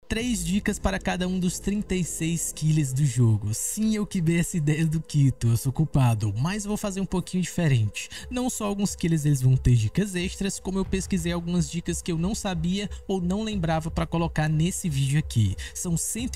3 dicas para cada um dos 36 killers do jogo. Sim, eu que dei essa ideia do Kito, eu sou culpado, mas vou fazer um pouquinho diferente. Não só alguns killers eles vão ter dicas extras, como eu pesquisei algumas dicas que eu não sabia ou não lembrava para colocar nesse vídeo aqui. São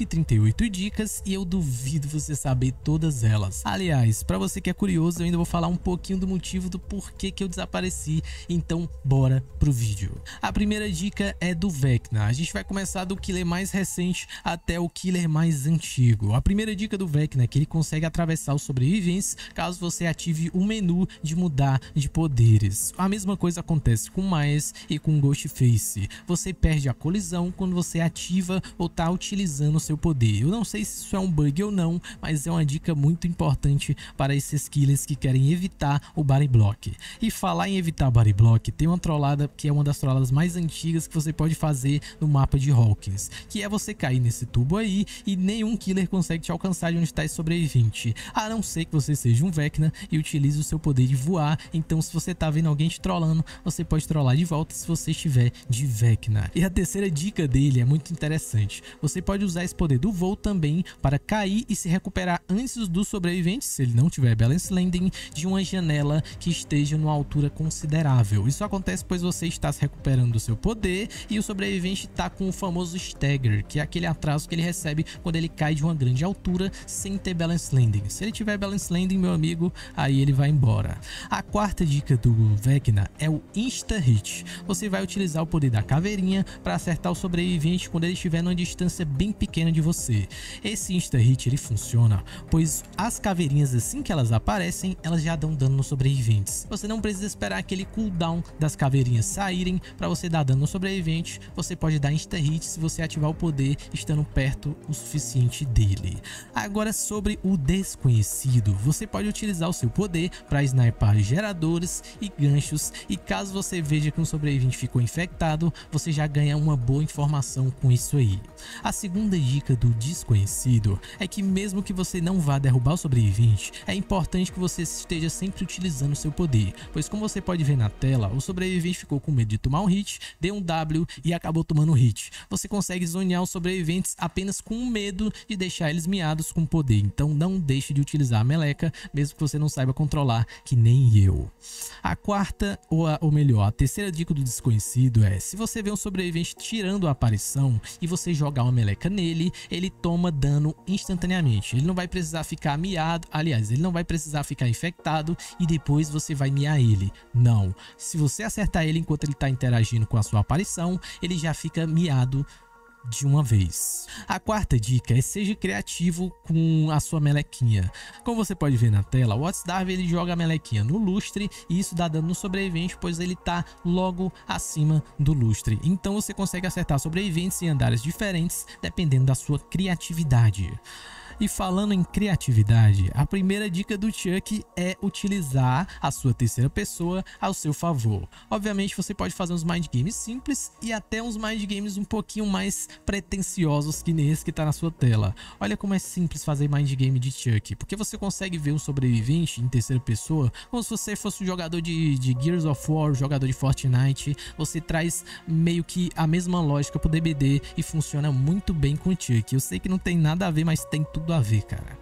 138 dicas e eu duvido você saber todas elas. Aliás, para você que é curioso, eu ainda vou falar um pouquinho do motivo do porquê que eu desapareci, então bora pro vídeo. A primeira dica é do Vecna. A gente vai começar do killer mais recente até o killer mais antigo. A primeira dica do Vecna é que ele consegue atravessar os sobreviventes caso você ative o menu de mudar de poderes. A mesma coisa acontece com Myers e com Ghostface. Você perde a colisão quando você ativa ou tá utilizando o seu poder. Eu não sei se isso é um bug ou não, mas é uma dica muito importante para esses killers que querem evitar o body block. E falar em evitar body block, tem uma trollada que é uma das trolladas mais antigas que você pode fazer no mapa de Hawkins, que é você cair nesse tubo aí e nenhum killer consegue te alcançar de onde está esse sobrevivente, a não ser que você seja um Vecna e utilize o seu poder de voar. Então se você tá vendo alguém te trollando, você pode trollar de volta se você estiver de Vecna. E a terceira dica dele é muito interessante. Você pode usar esse poder do voo também para cair e se recuperar antes dos sobreviventes, se ele não tiver balance landing, de uma janela que esteja numa altura considerável. Isso acontece pois você está se recuperando do seu poder e o sobrevivente está com o famoso stagger, que é aquele atraso que ele recebe quando ele cai de uma grande altura sem ter balance landing. Se ele tiver balance landing, meu amigo, aí ele vai embora. A quarta dica do Vecna é o Insta Hit. Você vai utilizar o poder da caveirinha para acertar o sobrevivente quando ele estiver numa distância bem pequena de você. Esse Insta Hit ele funciona pois as caveirinhas, assim que elas aparecem, elas já dão dano nos sobreviventes. Você não precisa esperar aquele cooldown das caveirinhas saírem para você dar dano no sobrevivente. Você pode dar Insta Hit se você ativar o poder estando perto o suficiente dele. Agora sobre o desconhecido, você pode utilizar o seu poder para snipar geradores e ganchos, e caso você veja que um sobrevivente ficou infectado, você já ganha uma boa informação com isso aí. A segunda dica do desconhecido é que mesmo que você não vá derrubar o sobrevivente, é importante que você esteja sempre utilizando o seu poder, pois como você pode ver na tela, o sobrevivente ficou com medo de tomar um hit, deu um W e acabou tomando um hit. Você consegue zonear os sobreviventes apenas com medo de deixar eles miados com poder, então não deixe de utilizar a meleca, mesmo que você não saiba controlar, que nem eu. A quarta, ou melhor, a terceira dica do desconhecido é: se você vê um sobrevivente tirando a aparição e você jogar uma meleca nele, ele toma dano instantaneamente. Ele não vai precisar ficar miado, aliás, ele não vai precisar ficar infectado e depois você vai miar ele. Não, se você acertar ele enquanto ele está interagindo com a sua aparição, ele já fica miado de uma vez. A quarta dica é: seja criativo com a sua melequinha. Como você pode ver na tela, o Wattsdarv ele joga a melequinha no lustre e isso dá dano no sobrevivente, pois ele tá logo acima do lustre. Então você consegue acertar sobreviventes em andares diferentes dependendo da sua criatividade. E falando em criatividade, a primeira dica do Chuck é utilizar a sua terceira pessoa ao seu favor. Obviamente você pode fazer uns mind games simples e até uns mind games um pouquinho mais pretensiosos que nesse que tá na sua tela. Olha como é simples fazer mind game de Chuck, porque você consegue ver um sobrevivente em terceira pessoa como se você fosse um jogador de Gears of War, jogador de Fortnite. Você traz meio que a mesma lógica pro DBD e funciona muito bem com o Chuck. Eu sei que não tem nada a ver, mas tem tudo a ver, cara.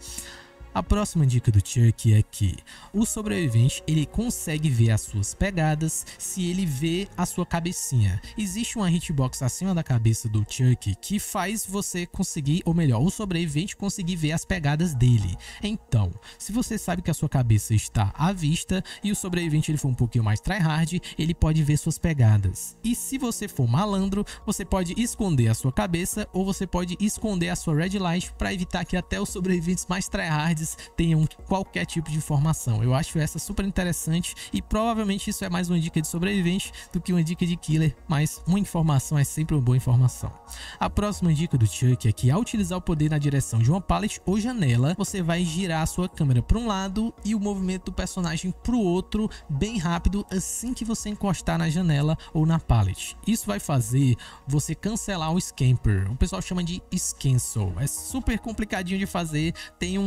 A próxima dica do Chuck é que o sobrevivente ele consegue ver as suas pegadas se ele vê a sua cabecinha. Existe uma hitbox acima da cabeça do Chuck que faz você conseguir, ou melhor, o sobrevivente conseguir ver as pegadas dele. Então, se você sabe que a sua cabeça está à vista e o sobrevivente ele for um pouquinho mais tryhard, ele pode ver suas pegadas. E se você for malandro, você pode esconder a sua cabeça ou você pode esconder a sua red light para evitar que até os sobreviventes mais tryhards tenham qualquer tipo de informação. Eu acho essa super interessante e provavelmente isso é mais uma dica de sobrevivente do que uma dica de killer, mas uma informação é sempre uma boa informação. A próxima dica do Chuck é que ao utilizar o poder na direção de uma pallet ou janela, você vai girar a sua câmera para um lado e o movimento do personagem para o outro bem rápido assim que você encostar na janela ou na pallet. Isso vai fazer você cancelar o scamper, o pessoal chama de scancel. É super complicadinho de fazer, tem um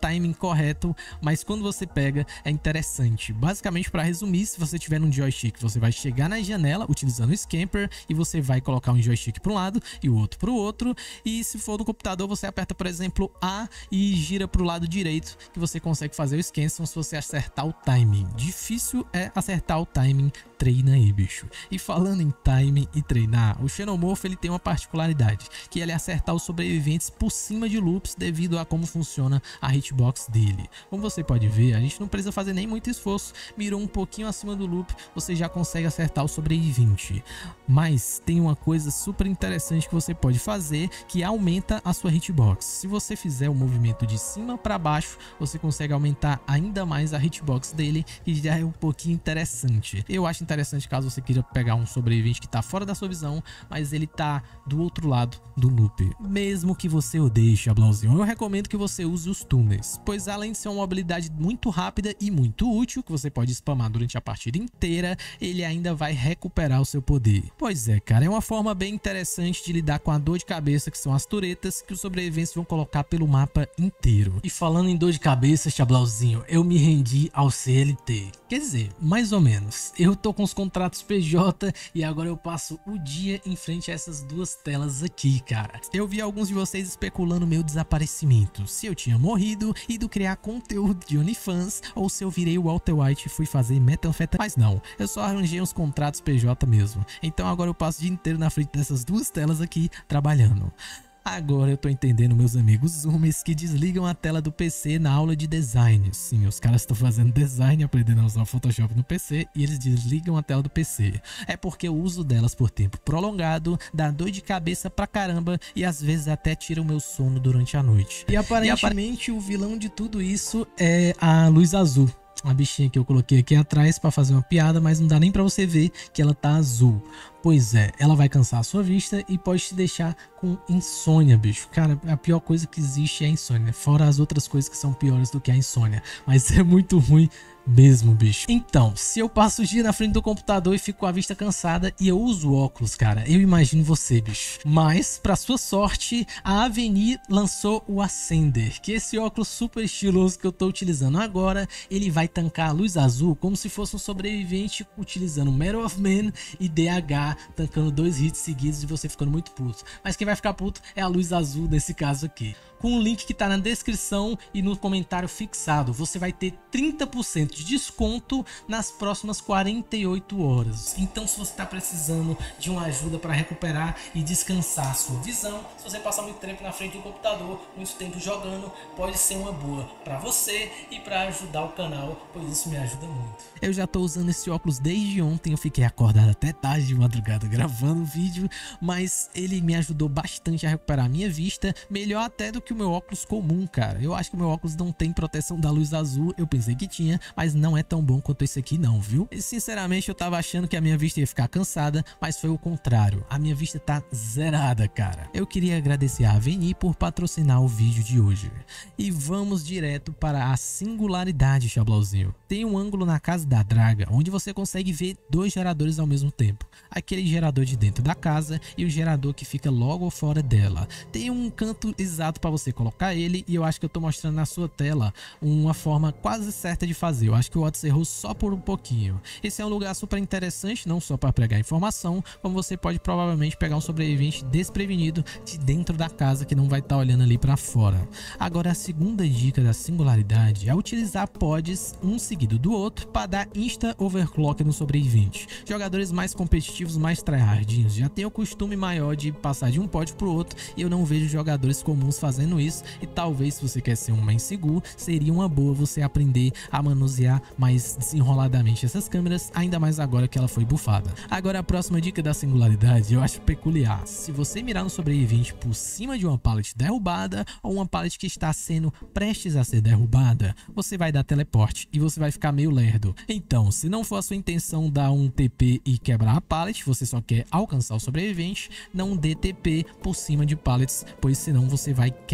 timing correto, mas quando você pega é interessante. Basicamente, para resumir, se você tiver um joystick, você vai chegar na janela utilizando o Scamper e você vai colocar um joystick para um lado e o outro para o outro, e se for no computador você aperta, por exemplo, A e gira para o lado direito, que você consegue fazer o scansion se você acertar o timing. Difícil é acertar o timing, treina aí, bicho. E falando em timing e treinar, o Xenomorph ele tem uma particularidade, que ele é acertar os sobreviventes por cima de loops devido a como funciona a hitbox dele. Como você pode ver, a gente não precisa fazer nem muito esforço, mirou um pouquinho acima do loop, você já consegue acertar o sobrevivente. Mas tem uma coisa super interessante que você pode fazer, que aumenta a sua hitbox. Se você fizer o movimento de cima para baixo, você consegue aumentar ainda mais a hitbox dele, que já é um pouquinho interessante. Eu acho interessante caso você queira pegar um sobrevivente que tá fora da sua visão, mas ele tá do outro lado do loop. Mesmo que você odeie Xablauzinho, eu recomendo que você use os túneis, pois além de ser uma habilidade muito rápida e muito útil, que você pode spamar durante a partida inteira, ele ainda vai recuperar o seu poder. Pois é, cara, é uma forma bem interessante de lidar com a dor de cabeça, que são as turetas, que os sobreviventes vão colocar pelo mapa inteiro. E falando em dor de cabeça, Xablauzinho, eu me rendi ao CLT. Quer dizer, mais ou menos. Eu tô com os contratos PJ e agora eu passo o dia em frente a essas duas telas aqui, cara. Eu vi alguns de vocês especulando meu desaparecimento, se eu tinha morrido, ido criar conteúdo de OnlyFans, ou se eu virei o Walter White e fui fazer metanfetamina. Mas não, eu só arranjei uns contratos PJ mesmo. Então agora eu passo o dia inteiro na frente dessas duas telas aqui, trabalhando. Agora eu tô entendendo meus amigos zoomers que desligam a tela do PC na aula de design. Sim, os caras estão fazendo design, aprendendo a usar o Photoshop no PC e eles desligam a tela do PC. É porque o uso delas por tempo prolongado dá dor de cabeça pra caramba e às vezes até tira o meu sono durante a noite. E aparentemente o vilão de tudo isso é a luz azul. A bichinha que eu coloquei aqui atrás para fazer uma piada, mas não dá nem para você ver que ela tá azul. Pois é, ela vai cansar a sua vista e pode te deixar com insônia, bicho. Cara, a pior coisa que existe é a insônia, fora as outras coisas que são piores do que a insônia. Mas é muito ruim mesmo, bicho. Então, se eu passo o dia na frente do computador e fico com a vista cansada e eu uso óculos, cara, eu imagino você, bicho. Mas, pra sua sorte, a Avenir lançou o Ascender, que é esse óculos super estiloso que eu tô utilizando agora. Ele vai tancar a luz azul como se fosse um sobrevivente utilizando Medal of Man e DH, tancando 2 hits seguidos e você ficando muito puto. Mas quem vai ficar puto é a luz azul nesse caso aqui. Com o link que tá na descrição e no comentário fixado, você vai ter 30% de desconto nas próximas 48 horas. Então, se você tá precisando de uma ajuda para recuperar e descansar a sua visão, se você passar muito tempo na frente do computador, muito tempo jogando, pode ser uma boa para você e para ajudar o canal, pois isso me ajuda muito. Eu já tô usando esse óculos desde ontem, eu fiquei acordado até tarde de madrugada gravando o vídeo, mas ele me ajudou bastante a recuperar a minha vista, melhor até do que o meu óculos comum, cara. Eu acho que o meu óculos não tem proteção da luz azul, eu pensei que tinha, mas não é tão bom quanto esse aqui não, viu? E sinceramente eu tava achando que a minha vista ia ficar cansada, mas foi o contrário, a minha vista tá zerada, cara. Eu queria agradecer a Avenir por patrocinar o vídeo de hoje. E vamos direto para a singularidade, Xablauzinho. Tem um ângulo na casa da draga, onde você consegue ver 2 geradores ao mesmo tempo. Aquele gerador de dentro da casa e o gerador que fica logo fora dela. Tem um canto exato para você colocar ele e eu acho que eu tô mostrando na sua tela uma forma quase certa de fazer. Eu acho que o Otis errou só por um pouquinho. Esse é um lugar super interessante, não só para pregar informação, como você pode provavelmente pegar um sobrevivente desprevenido de dentro da casa que não vai estar olhando ali para fora. Agora, a segunda dica da singularidade é utilizar pods um seguido do outro para dar insta overclock no sobrevivente. Jogadores mais competitivos, mais tryhardinhos, já tem o costume maior de passar de um pod pro outro e eu não vejo jogadores comuns fazendo isso, e talvez se você quer ser um main seguro, seria uma boa você aprender a manusear mais desenroladamente essas câmeras, ainda mais agora que ela foi bufada. Agora a próxima dica da singularidade eu acho peculiar. Se você mirar no sobrevivente por cima de uma pallet derrubada ou uma pallet que está sendo prestes a ser derrubada, você vai dar teleporte e você vai ficar meio lerdo. Então, se não for a sua intenção dar um TP e quebrar a pallet, você só quer alcançar o sobrevivente, não dê TP por cima de pallets, pois senão você vai quebrar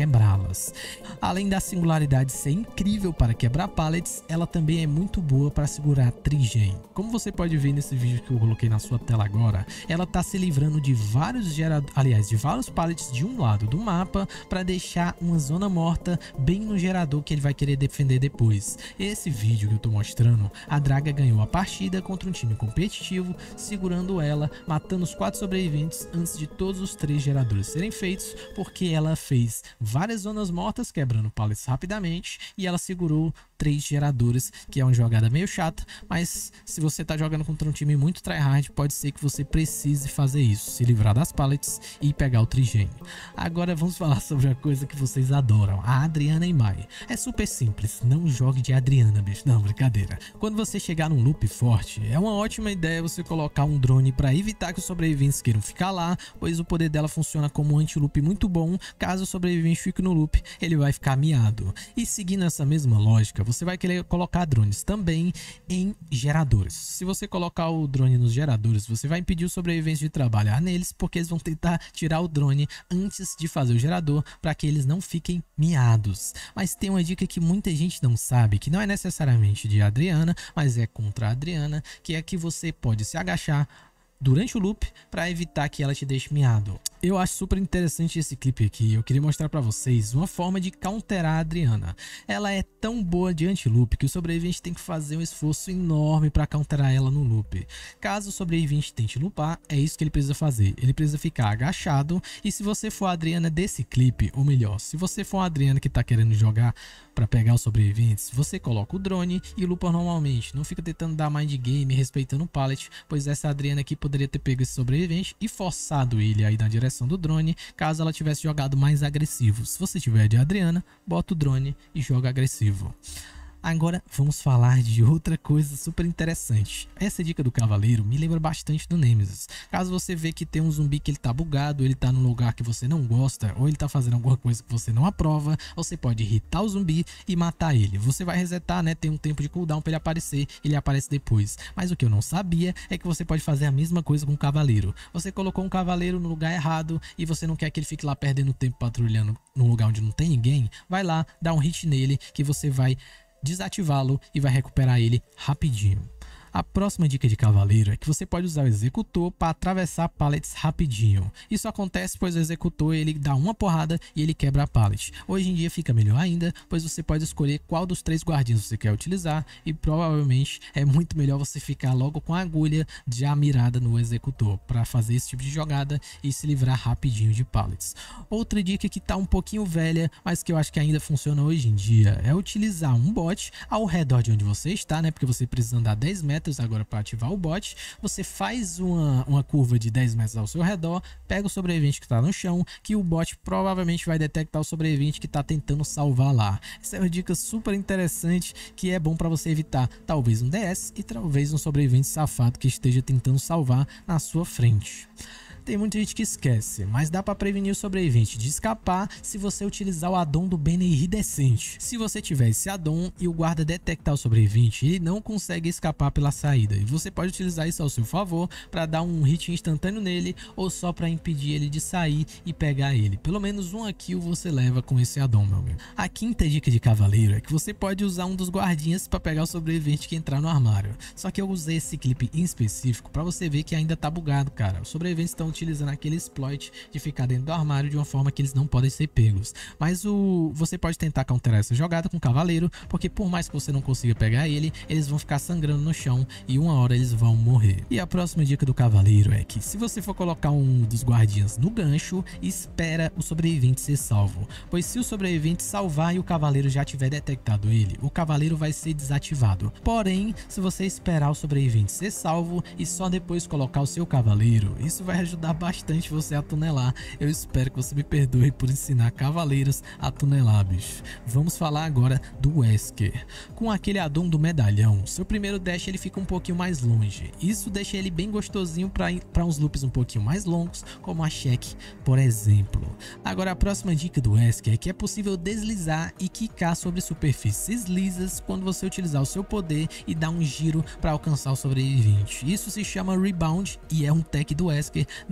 quebrá-las. Além da singularidade ser incrível para quebrar pallets, ela também é muito boa para segurar trigem. Como você pode ver nesse vídeo que eu coloquei na sua tela agora, ela tá se livrando de vários de vários pallets de um lado do mapa para deixar uma zona morta bem no gerador que ele vai querer defender depois. Esse vídeo que eu tô mostrando, a Draga ganhou a partida contra um time competitivo, segurando ela, matando os 4 sobreviventes antes de todos os 3 geradores serem feitos, porque ela fez várias zonas mortas, quebrando pallets rapidamente, e ela segurou 3 geradores, que é uma jogada meio chata, mas se você tá jogando contra um time muito tryhard, pode ser que você precise fazer isso, se livrar das pallets e pegar o trigênio. Agora vamos falar sobre a coisa que vocês adoram, a Adriana Imai. É super simples, não jogue de Adriana, bicho, não, brincadeira. Quando você chegar num loop forte, é uma ótima ideia você colocar um drone para evitar que os sobreviventes queiram ficar lá, pois o poder dela funciona como um anti-loop muito bom. Caso o sobrevivente fique no loop, ele vai ficar miado. E seguindo essa mesma lógica, você vai querer colocar drones também em geradores. Se você colocar o drone nos geradores, você vai impedir os sobreviventes de trabalhar neles, porque eles vão tentar tirar o drone antes de fazer o gerador, para que eles não fiquem miados. Mas tem uma dica que muita gente não sabe, que não é necessariamente de Adriana, mas é contra a Adriana, que é que você pode se agachar durante o loop para evitar que ela te deixe miado. Eu acho super interessante esse clipe aqui. Eu queria mostrar para vocês uma forma de counterar a Adriana. Ela é tão boa de anti-loop que o sobrevivente tem que fazer um esforço enorme para counterar ela no loop. Caso o sobrevivente tente loopar, é isso que ele precisa fazer. Ele precisa ficar agachado, e se você for a Adriana desse clipe, ou melhor, se você for a Adriana que tá querendo jogar para pegar os sobreviventes, você coloca o drone e loopa normalmente. Não fica tentando dar mind game respeitando o pallet, pois essa Adriana aqui poderia ter pego esse sobrevivente e forçado ele aí na direção do drone, caso ela tivesse jogado mais agressivo. Se você tiver de Adriana, bota o drone e joga agressivo. Agora vamos falar de outra coisa super interessante. Essa dica do cavaleiro me lembra bastante do Nemesis. Caso você vê que tem um zumbi que ele tá bugado, ele tá num lugar que você não gosta, ou ele tá fazendo alguma coisa que você não aprova, você pode irritar o zumbi e matar ele. Você vai resetar, né? Tem um tempo de cooldown para ele aparecer, ele aparece depois. Mas o que eu não sabia é que você pode fazer a mesma coisa com o cavaleiro. Você colocou um cavaleiro no lugar errado e você não quer que ele fique lá perdendo tempo patrulhando num lugar onde não tem ninguém, vai lá, dá um hit nele que você vai desativá-lo e vai recuperar ele rapidinho. A próxima dica de cavaleiro é que você pode usar o executor para atravessar pallets rapidinho. Isso acontece pois o executor ele dá uma porrada e ele quebra a pallet. Hoje em dia fica melhor ainda, pois você pode escolher qual dos 3 guardinhos você quer utilizar, e provavelmente é muito melhor você ficar logo com a agulha já mirada no executor para fazer esse tipo de jogada e se livrar rapidinho de pallets. Outra dica que tá um pouquinho velha, mas que eu acho que ainda funciona hoje em dia, é utilizar um bot ao redor de onde você está, né? Porque você precisa andar 10 metros agora para ativar o bot. Você faz uma curva de 10 metros ao seu redor, pega o sobrevivente que está no chão, que o bot provavelmente vai detectar o sobrevivente que está tentando salvar lá. Essa é uma dica super interessante que é bom para você evitar talvez um DS e talvez um sobrevivente safado que esteja tentando salvar na sua frente. Tem muita gente que esquece, mas dá para prevenir o sobrevivente de escapar se você utilizar o addon do Banner Iridescente. Se você tiver esse addon e o guarda detectar o sobrevivente, ele não consegue escapar pela saída, e você pode utilizar isso ao seu favor para dar um hit instantâneo nele, ou só para impedir ele de sair e pegar ele. Pelo menos uma kill você leva com esse addon, meu amigo. A quinta dica de cavaleiro é que você pode usar um dos guardinhas para pegar o sobrevivente que entrar no armário. Só que eu usei esse clipe em específico para você ver que ainda tá bugado, cara. Os sobreviventes estão utilizando aquele exploit de ficar dentro do armário de uma forma que eles não podem ser pegos. Mas você pode tentar counterar essa jogada com o cavaleiro, porque por mais que você não consiga pegar ele, eles vão ficar sangrando no chão e uma hora eles vão morrer. E a próxima dica do cavaleiro é que se você for colocar um dos guardiãs no gancho, espera o sobrevivente ser salvo, pois se o sobrevivente salvar e o cavaleiro já tiver detectado ele, o cavaleiro vai ser desativado. Porém, se você esperar o sobrevivente ser salvo e só depois colocar o seu cavaleiro, isso vai ajudar bastante você a tunelar. Eu espero que você me perdoe por ensinar cavaleiros a tunelar, bicho. Vamos falar agora do Wesker. Com aquele addon do medalhão, seu primeiro dash ele fica um pouquinho mais longe. Isso deixa ele bem gostosinho para uns loops um pouquinho mais longos, como a check, por exemplo. Agora a próxima dica do Wesker é que é possível deslizar e quicar sobre superfícies lisas quando você utilizar o seu poder e dar um giro para alcançar o sobrevivente. Isso se chama rebound e é um tech do Wesker.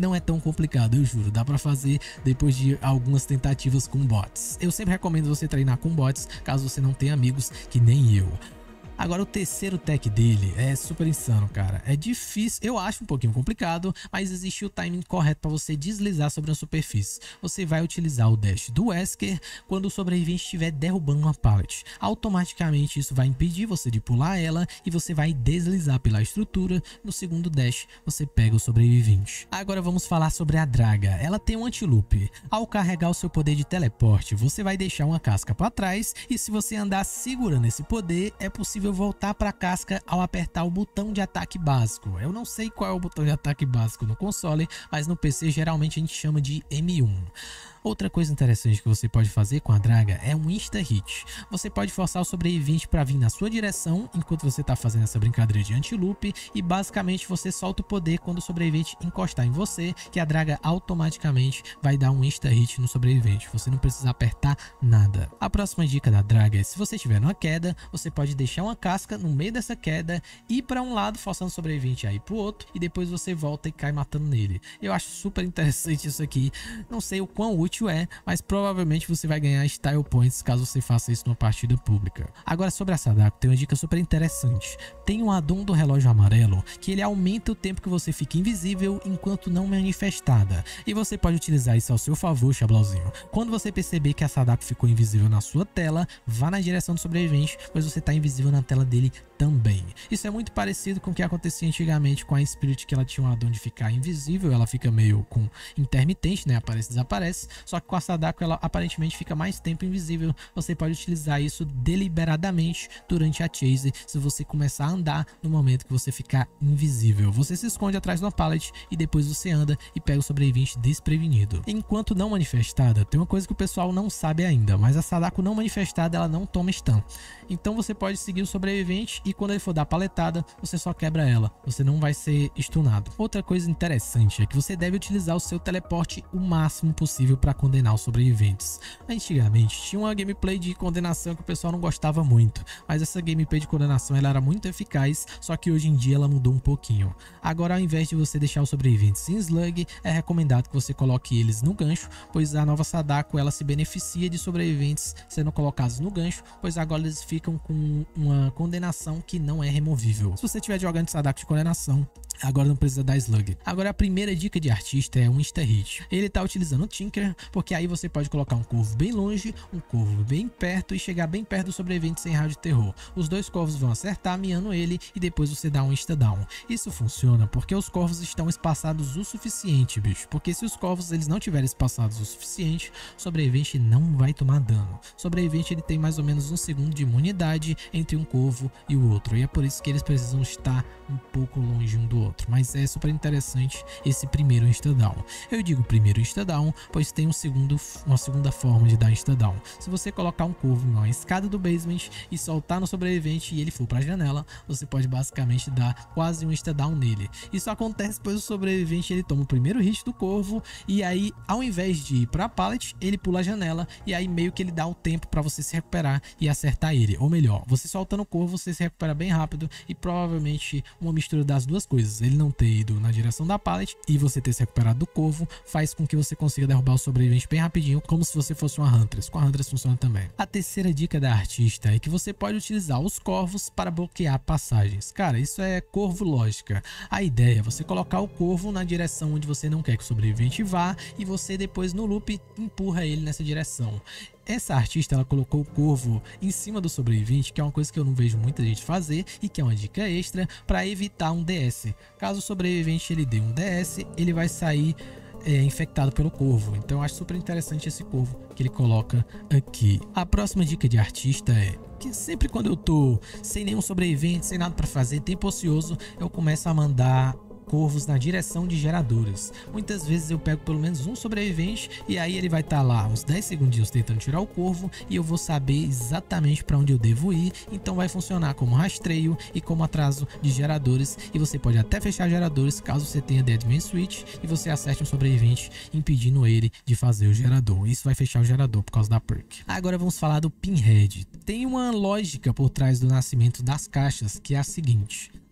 Não é tão complicado, eu juro, dá pra fazer depois de algumas tentativas com bots. Eu sempre recomendo você treinar com bots, caso você não tenha amigos que nem eu. Agora o terceiro tech dele é super insano, cara. É difícil, eu acho um pouquinho complicado, mas existe o timing correto para você deslizar sobre a superfície. Você vai utilizar o dash do Wesker quando o sobrevivente estiver derrubando uma pallet. Automaticamente isso vai impedir você de pular ela e você vai deslizar pela estrutura. No segundo dash você pega o sobrevivente. Agora vamos falar sobre a Draga. Ela tem um anti-loop. Ao carregar o seu poder de teleporte, você vai deixar uma casca para trás e se você andar segurando esse poder, é possível voltar para a casca ao apertar o botão de ataque básico. Eu não sei qual é o botão de ataque básico no console, mas no PC geralmente a gente chama de M1. Outra coisa interessante que você pode fazer com a Draga é um insta-hit. Você pode forçar o sobrevivente para vir na sua direção enquanto você está fazendo essa brincadeira de anti-loop e basicamente você solta o poder quando o sobrevivente encostar em você, que a Draga automaticamente vai dar um insta-hit no sobrevivente. Você não precisa apertar nada. A próxima dica da Draga é: se você estiver numa queda, você pode deixar uma casca no meio dessa queda, ir para um lado forçando o sobrevivente a ir para o outro e depois você volta e cai matando nele. Eu acho super interessante isso aqui. Não sei o quão útil mas provavelmente você vai ganhar style points caso você faça isso numa partida pública. Agora sobre a Sadako, tem uma dica super interessante. Tem um addon do relógio amarelo que ele aumenta o tempo que você fica invisível enquanto não manifestada, e você pode utilizar isso ao seu favor, Chablauzinho. Quando você perceber que a Sadako ficou invisível na sua tela, vá na direção do sobrevivente, pois você está invisível na tela dele também. Isso é muito parecido com o que acontecia antigamente com a Spirit, que ela tinha um addon de ficar invisível, ela fica meio com intermitente, né, aparece e desaparece, só que com a Sadako ela aparentemente fica mais tempo invisível. Você pode utilizar isso deliberadamente durante a chase, se você começar a andar no momento que você ficar invisível. Você se esconde atrás de uma pallet e depois você anda e pega o sobrevivente desprevenido. Enquanto não manifestada, tem uma coisa que o pessoal não sabe ainda, mas a Sadako não manifestada ela não toma stun. Então você pode seguir o sobrevivente e quando ele for dar paletada, você só quebra ela, você não vai ser stunado. Outra coisa interessante é que você deve utilizar o seu teleporte o máximo possível para condenar os sobreviventes. Antigamente tinha uma gameplay de condenação que o pessoal não gostava muito, mas essa gameplay de condenação ela era muito eficaz, só que hoje em dia ela mudou um pouquinho. Agora, ao invés de você deixar os sobreviventes em slug, é recomendado que você coloque eles no gancho, pois a nova Sadako ela se beneficia de sobreviventes sendo colocados no gancho, pois agora eles ficam com uma condenação que não é removível. Se você estiver jogando de Sadako de condenação, agora não precisa dar slug. Agora a primeira dica de artista é um insta-hit. Ele tá utilizando o Tinker, porque aí você pode colocar um corvo bem longe, um corvo bem perto e chegar bem perto do sobrevivente sem raio de terror. Os dois corvos vão acertar, miando ele e depois você dá um insta-down. Isso funciona porque os corvos estão espaçados o suficiente, bicho. Porque se os corvos eles não tiverem espaçados o suficiente, o sobrevivente não vai tomar dano. O sobrevivente ele tem mais ou menos 1 segundo de imunidade entre um corvo e o outro. E é por isso que eles precisam estar um pouco longe um do outro. Mas é super interessante esse primeiro insta-down. Eu digo primeiro insta-down, pois tem uma segunda forma de dar insta-down. Se você colocar um corvo na escada do basement e soltar no sobrevivente e ele for para a janela, você pode basicamente dar quase um insta-down nele. Isso acontece pois o sobrevivente ele toma o primeiro hit do corvo e aí ao invés de ir para a pallet, ele pula a janela e aí meio que ele dá o tempo para você se recuperar e acertar ele. Ou melhor, você soltando o corvo, você se recupera bem rápido e provavelmente uma mistura das duas coisas. Ele não ter ido na direção da pallet e você ter se recuperado do corvo faz com que você consiga derrubar o sobrevivente bem rapidinho, como se você fosse uma Huntress. Com a Huntress funciona também. A terceira dica da artista é que você pode utilizar os corvos para bloquear passagens. Cara, isso é corvo lógica. A ideia é você colocar o corvo na direção onde você não quer que o sobrevivente vá e você depois no loop empurra ele nessa direção. Essa artista ela colocou o corvo em cima do sobrevivente, que é uma coisa que eu não vejo muita gente fazer e que é uma dica extra para evitar um DS. Caso o sobrevivente ele dê um DS, ele vai sair infectado pelo corvo. Então eu acho super interessante esse corvo que ele coloca aqui. A próxima dica de artista é que sempre quando eu tô sem nenhum sobrevivente, sem nada para fazer, tempo ocioso, eu começo a mandar corvos na direção de geradores. Muitas vezes eu pego pelo menos um sobrevivente e aí ele vai estar lá uns 10 segundinhos tentando tirar o corvo e eu vou saber exatamente para onde eu devo ir, então vai funcionar como rastreio e como atraso de geradores e você pode até fechar geradores caso você tenha Deadman Switch e você acerte um sobrevivente impedindo ele de fazer o gerador. Isso vai fechar o gerador por causa da perk. Agora vamos falar do Pinhead. Tem uma lógica por trás do nascimento das caixas que é a seguinte: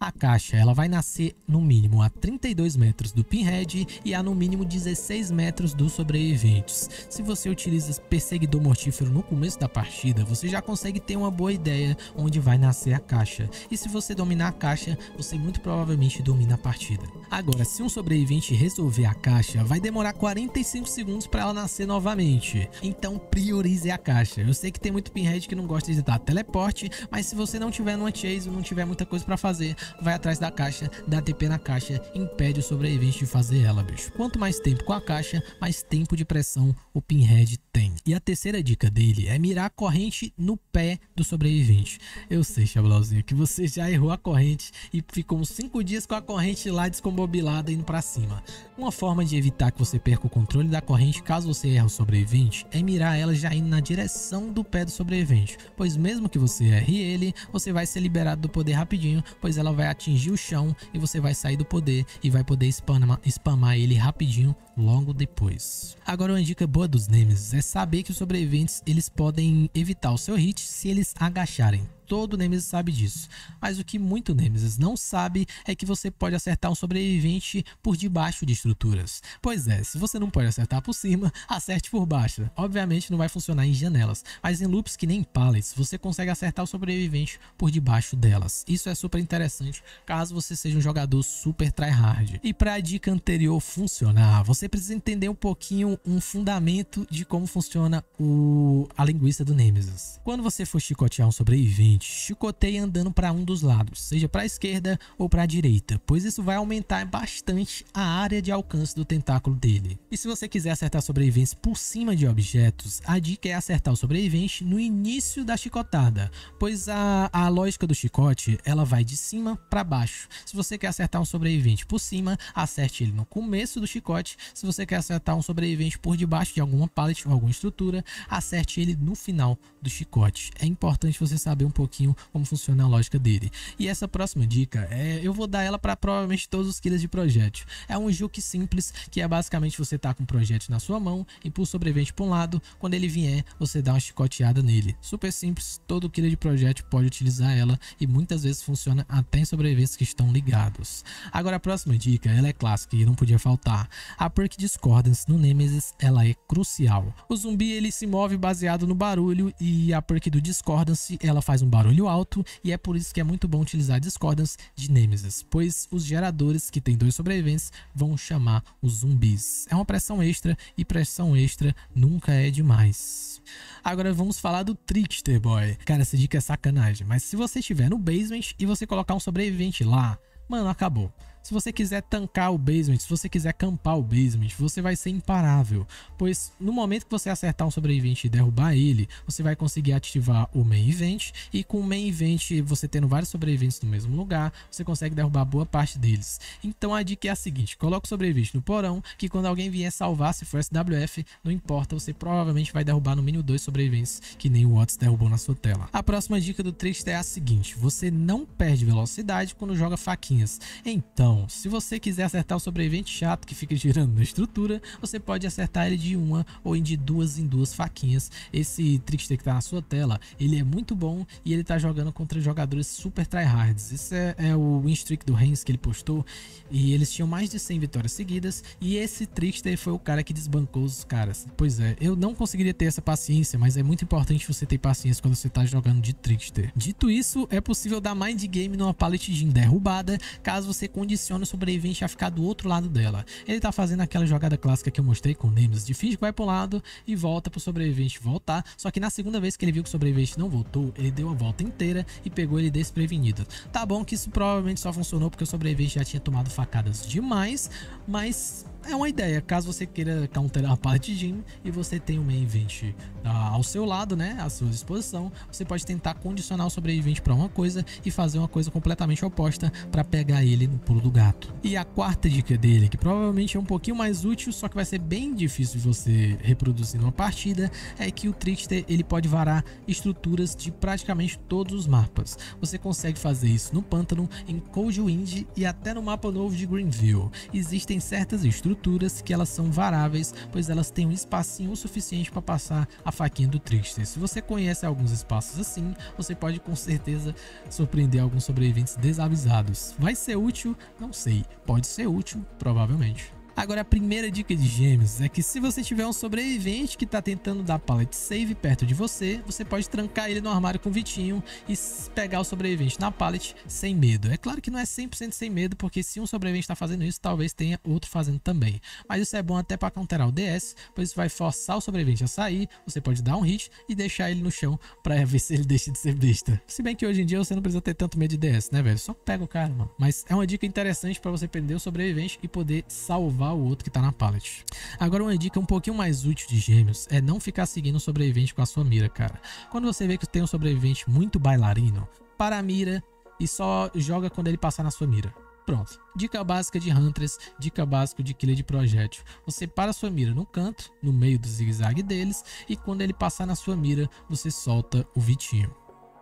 A caixa ela vai nascer no mínimo a 32 metros do Pinhead e a no mínimo 16 metros dos sobreviventes. Se você utiliza perseguidor mortífero no começo da partida, você já consegue ter uma boa ideia onde vai nascer a caixa. E se você dominar a caixa, você muito provavelmente domina a partida. Agora, se um sobrevivente resolver a caixa, vai demorar 45 segundos para ela nascer novamente. Então priorize a caixa. Eu sei que tem muito Pinhead que não gosta de dar teleporte, mas se você não tiver numa chase ou não tiver muita coisa para fazer, vai atrás da caixa, dá TP na caixa, impede o sobrevivente de fazer ela, bicho. Quanto mais tempo com a caixa, mais tempo de pressão o Pinhead tem. E a terceira dica dele é mirar a corrente no pé do sobrevivente. Eu sei, Chablauzinho, que você já errou a corrente e ficou uns 5 dias com a corrente lá descombobilada indo pra cima. Uma forma de evitar que você perca o controle da corrente caso você erre o sobrevivente é mirar ela já indo na direção do pé do sobrevivente, pois mesmo que você erre ele, você vai ser liberado do poder rapidinho, pois ela vai atingir o chão e você vai sair do poder e vai poder spamar ele rapidinho logo depois. Agora, uma dica boa dos Nemesis é saber que os sobreviventes eles podem evitar o seu hit se eles agacharem. Todo Nemesis sabe disso, mas o que muito Nemesis não sabe é que você pode acertar um sobrevivente por debaixo de estruturas. Pois é, se você não pode acertar por cima, acerte por baixo. Obviamente não vai funcionar em janelas, mas em loops que nem pallets, você consegue acertar o sobrevivente por debaixo delas. Isso é super interessante caso você seja um jogador super tryhard. E para a dica anterior funcionar, você precisa entender um pouquinho um fundamento de como funciona a linguiça do Nemesis. Quando você for chicotear um sobrevivente, chicoteie andando para um dos lados, seja para a esquerda ou para a direita, pois isso vai aumentar bastante a área de alcance do tentáculo dele. E se você quiser acertar sobreviventes por cima de objetos, a dica é acertar o sobrevivente no início da chicotada, pois a lógica do chicote ela vai de cima para baixo. Se você quer acertar um sobrevivente por cima, acerte ele no começo do chicote. Se você quer acertar um sobrevivente por debaixo de alguma pallet ou alguma estrutura, acerte ele no final do chicote. É importante você saber um pouquinho como funciona a lógica dele. E essa próxima dica, eu vou dar ela para provavelmente todos os killers de projétil. É um juke simples, que é basicamente você tá com um projétil na sua mão, impulsa o sobrevivente para um lado, quando ele vier, você dá uma chicoteada nele. Super simples, todo killer de projétil pode utilizar ela e muitas vezes funciona até em sobreviventes que estão ligados. Agora a próxima dica, ela é clássica e não podia faltar. A perk Discordance no Nemesis, ela é crucial. O zumbi ele se move baseado no barulho e a perk do Discordance, ela faz um barulho alto e é por isso que é muito bom utilizar Discordance de Nemesis, pois os geradores que tem 2 sobreviventes vão chamar os zumbis. É uma pressão extra e pressão extra nunca é demais. Agora vamos falar do Trickster Boy. Cara, essa dica é sacanagem, mas se você estiver no basement e você colocar um sobrevivente lá, mano, acabou. Se você quiser tancar o basement, se você quiser campar o basement, você vai ser imparável, pois no momento que você acertar um sobrevivente e derrubar ele, você vai conseguir ativar o main event, e com o main event, você tendo vários sobreviventes no mesmo lugar, você consegue derrubar boa parte deles. Então a dica é a seguinte: coloca o sobrevivente no porão, que quando alguém vier salvar, se for SWF, não importa, você provavelmente vai derrubar no mínimo 2 sobreviventes, que nem o Watts derrubou na sua tela. A próxima dica do Trickster é a seguinte: você não perde velocidade quando joga faquinhas. Então, se você quiser acertar o sobrevivente chato que fica girando na estrutura, você pode acertar ele de uma ou de duas em duas faquinhas. Esse Trickster que tá na sua tela, ele é muito bom e ele tá jogando contra jogadores super tryhards. Isso é o win streak do Heinz que ele postou, e eles tinham mais de 100 vitórias seguidas, e esse Trickster foi o cara que desbancou os caras. Pois é, eu não conseguiria ter essa paciência, mas é muito importante você ter paciência quando você tá jogando de Trickster. Dito isso, é possível dar mind game numa pallet de derrubada, caso você condicione o sobrevivente a ficar do outro lado dela. Ele tá fazendo aquela jogada clássica que eu mostrei com o Nemesis, de finge que vai pro lado e volta pro sobrevivente voltar, só que na segunda vez que ele viu que o sobrevivente não voltou, ele deu a volta inteira e pegou ele desprevenido. Tá bom que isso provavelmente só funcionou porque o sobrevivente já tinha tomado facadas demais, mas é uma ideia, caso você queira counterar a pallet gym e você tem o main event ao seu lado, né, à sua disposição, você pode tentar condicionar o sobrevivente para uma coisa e fazer uma coisa completamente oposta para pegar ele no pulo do do gato. E a quarta dica dele, que provavelmente é um pouquinho mais útil, só que vai ser bem difícil de você reproduzir numa partida, é que o Trickster ele pode varar estruturas de praticamente todos os mapas. Você consegue fazer isso no Pântano, em Cold Wind e até no mapa novo de Greenville. Existem certas estruturas que elas são varáveis, pois elas têm um espacinho o suficiente para passar a faquinha do Trickster. Se você conhece alguns espaços assim, você pode com certeza surpreender alguns sobreviventes desavisados. Vai ser útil? Não sei. Pode ser útil, provavelmente. Agora, a primeira dica de gêmeos é que se você tiver um sobrevivente que está tentando dar pallet save perto de você, você pode trancar ele no armário com o Vitinho e pegar o sobrevivente na pallet sem medo. É claro que não é 100% sem medo, porque se um sobrevivente está fazendo isso, talvez tenha outro fazendo também. Mas isso é bom até para counterar o DS, pois isso vai forçar o sobrevivente a sair, você pode dar um hit e deixar ele no chão para ver se ele deixa de ser besta. Se bem que hoje em dia você não precisa ter tanto medo de DS, né, velho? Só pega o cara, mano. Mas é uma dica interessante para você prender o sobrevivente e poder salvar o outro que tá na pallet. Agora, uma dica um pouquinho mais útil de gêmeos é não ficar seguindo o sobrevivente com a sua mira, cara. Quando você vê que tem um sobrevivente muito bailarino, para a mira e só joga quando ele passar na sua mira. Pronto. Dica básica de Huntress, dica básica de killer de projétil. Você para a sua mira no canto, no meio do zigue-zague deles, e quando ele passar na sua mira, você solta o Vitinho.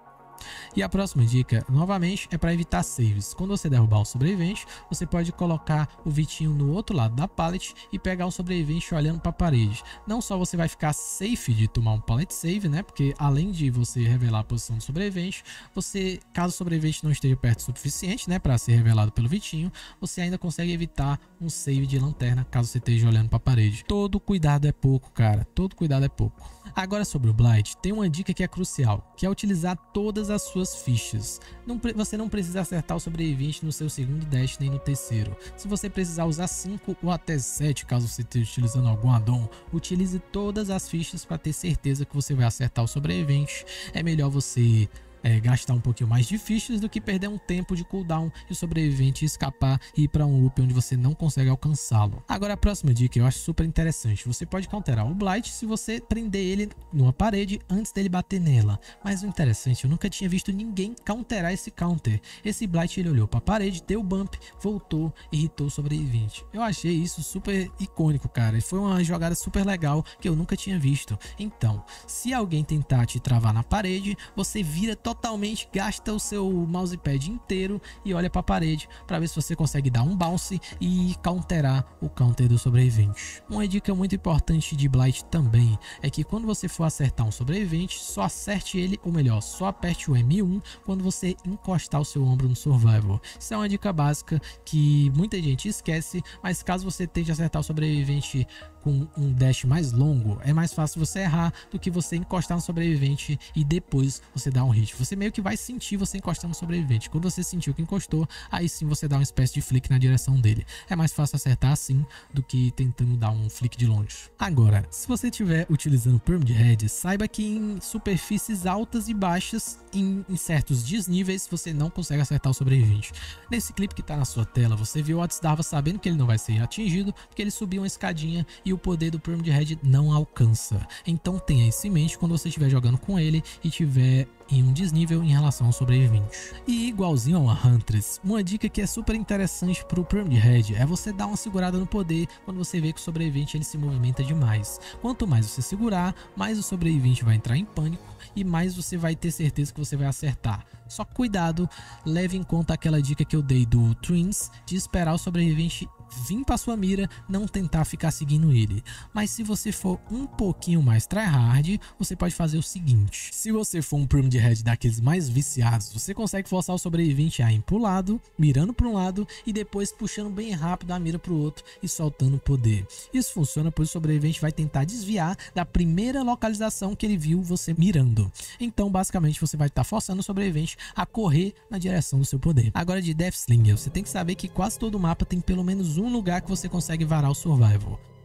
E a próxima dica, novamente, é para evitar saves. Quando você derrubar o sobrevivente, você pode colocar o Vitinho no outro lado da pallet e pegar o sobrevivente olhando para a parede. Não só você vai ficar safe de tomar um pallet save, né? Porque além de você revelar a posição do sobrevivente, você, caso o sobrevivente não esteja perto o suficiente, né, para ser revelado pelo Vitinho, você ainda consegue evitar um save de lanterna caso você esteja olhando para a parede. Todo cuidado é pouco, cara. Todo cuidado é pouco. Agora, sobre o Blight, tem uma dica que é crucial, que é utilizar todas as suas fichas. Você não precisa acertar o sobrevivente no seu segundo dash nem no terceiro. Se você precisar usar 5 ou até 7, caso você esteja utilizando algum addon, utilize todas as fichas para ter certeza que você vai acertar o sobrevivente. É melhor você gastar um pouquinho mais de fichas do que perder um tempo de cooldown e o sobrevivente escapar e ir para um loop onde você não consegue alcançá-lo. Agora, a próxima dica eu acho super interessante. Você pode counterar o Blight se você prender ele numa parede antes dele bater nela. Mas o interessante, eu nunca tinha visto ninguém counterar esse counter. Esse Blight ele olhou para a parede, deu bump, voltou e irritou o sobrevivente. Eu achei isso super icônico, cara. E foi uma jogada super legal que eu nunca tinha visto. Então, se alguém tentar te travar na parede, você vira totalmente, gasta o seu mousepad inteiro e olha para a parede para ver se você consegue dar um bounce e counterar o counter do sobrevivente. Uma dica muito importante de Blight também é que quando você for acertar um sobrevivente, só acerte ele, ou melhor, só aperte o M1 quando você encostar o seu ombro no survival. Isso é uma dica básica que muita gente esquece, mas caso você tente acertar o sobrevivente com um dash mais longo, é mais fácil você errar do que você encostar no sobrevivente e depois você dar um hit. Você meio que vai sentir você encostando no sobrevivente. Quando você sentiu que encostou, aí sim você dá uma espécie de flick na direção dele. É mais fácil acertar assim do que tentando dar um flick de longe. Agora, se você estiver utilizando Pyramid Head, saiba que em superfícies altas e baixas, em certos desníveis, você não consegue acertar o sobrevivente. Nesse clipe que está na sua tela, você viu o Otsdava sabendo que ele não vai ser atingido, porque ele subiu uma escadinha e o poder do Pyramid Head não alcança. Então tenha isso em mente quando você estiver jogando com ele e tiver em um desnível em relação ao sobrevivente. E igualzinho a uma Huntress, uma dica que é super interessante para o Pyramid Head é você dar uma segurada no poder quando você vê que o sobrevivente ele se movimenta demais. Quanto mais você segurar, mais o sobrevivente vai entrar em pânico e mais você vai ter certeza que você vai acertar. Só cuidado, leve em conta aquela dica que eu dei do Twins de esperar o sobrevivente vir para sua mira, não tentar ficar seguindo ele. Mas se você for um pouquinho mais tryhard, você pode fazer o seguinte: se você for um Pyramid Head daqueles mais viciados, você consegue forçar o sobrevivente a ir pro lado, mirando para um lado e depois puxando bem rápido a mira pro outro e soltando o poder. Isso funciona pois o sobrevivente vai tentar desviar da primeira localização que ele viu você mirando. Então basicamente você vai estar forçando o sobrevivente a correr na direção do seu poder. Agora, de Deathslinger, você tem que saber que quase todo mapa tem pelo menos um lugar que você consegue varar o survival.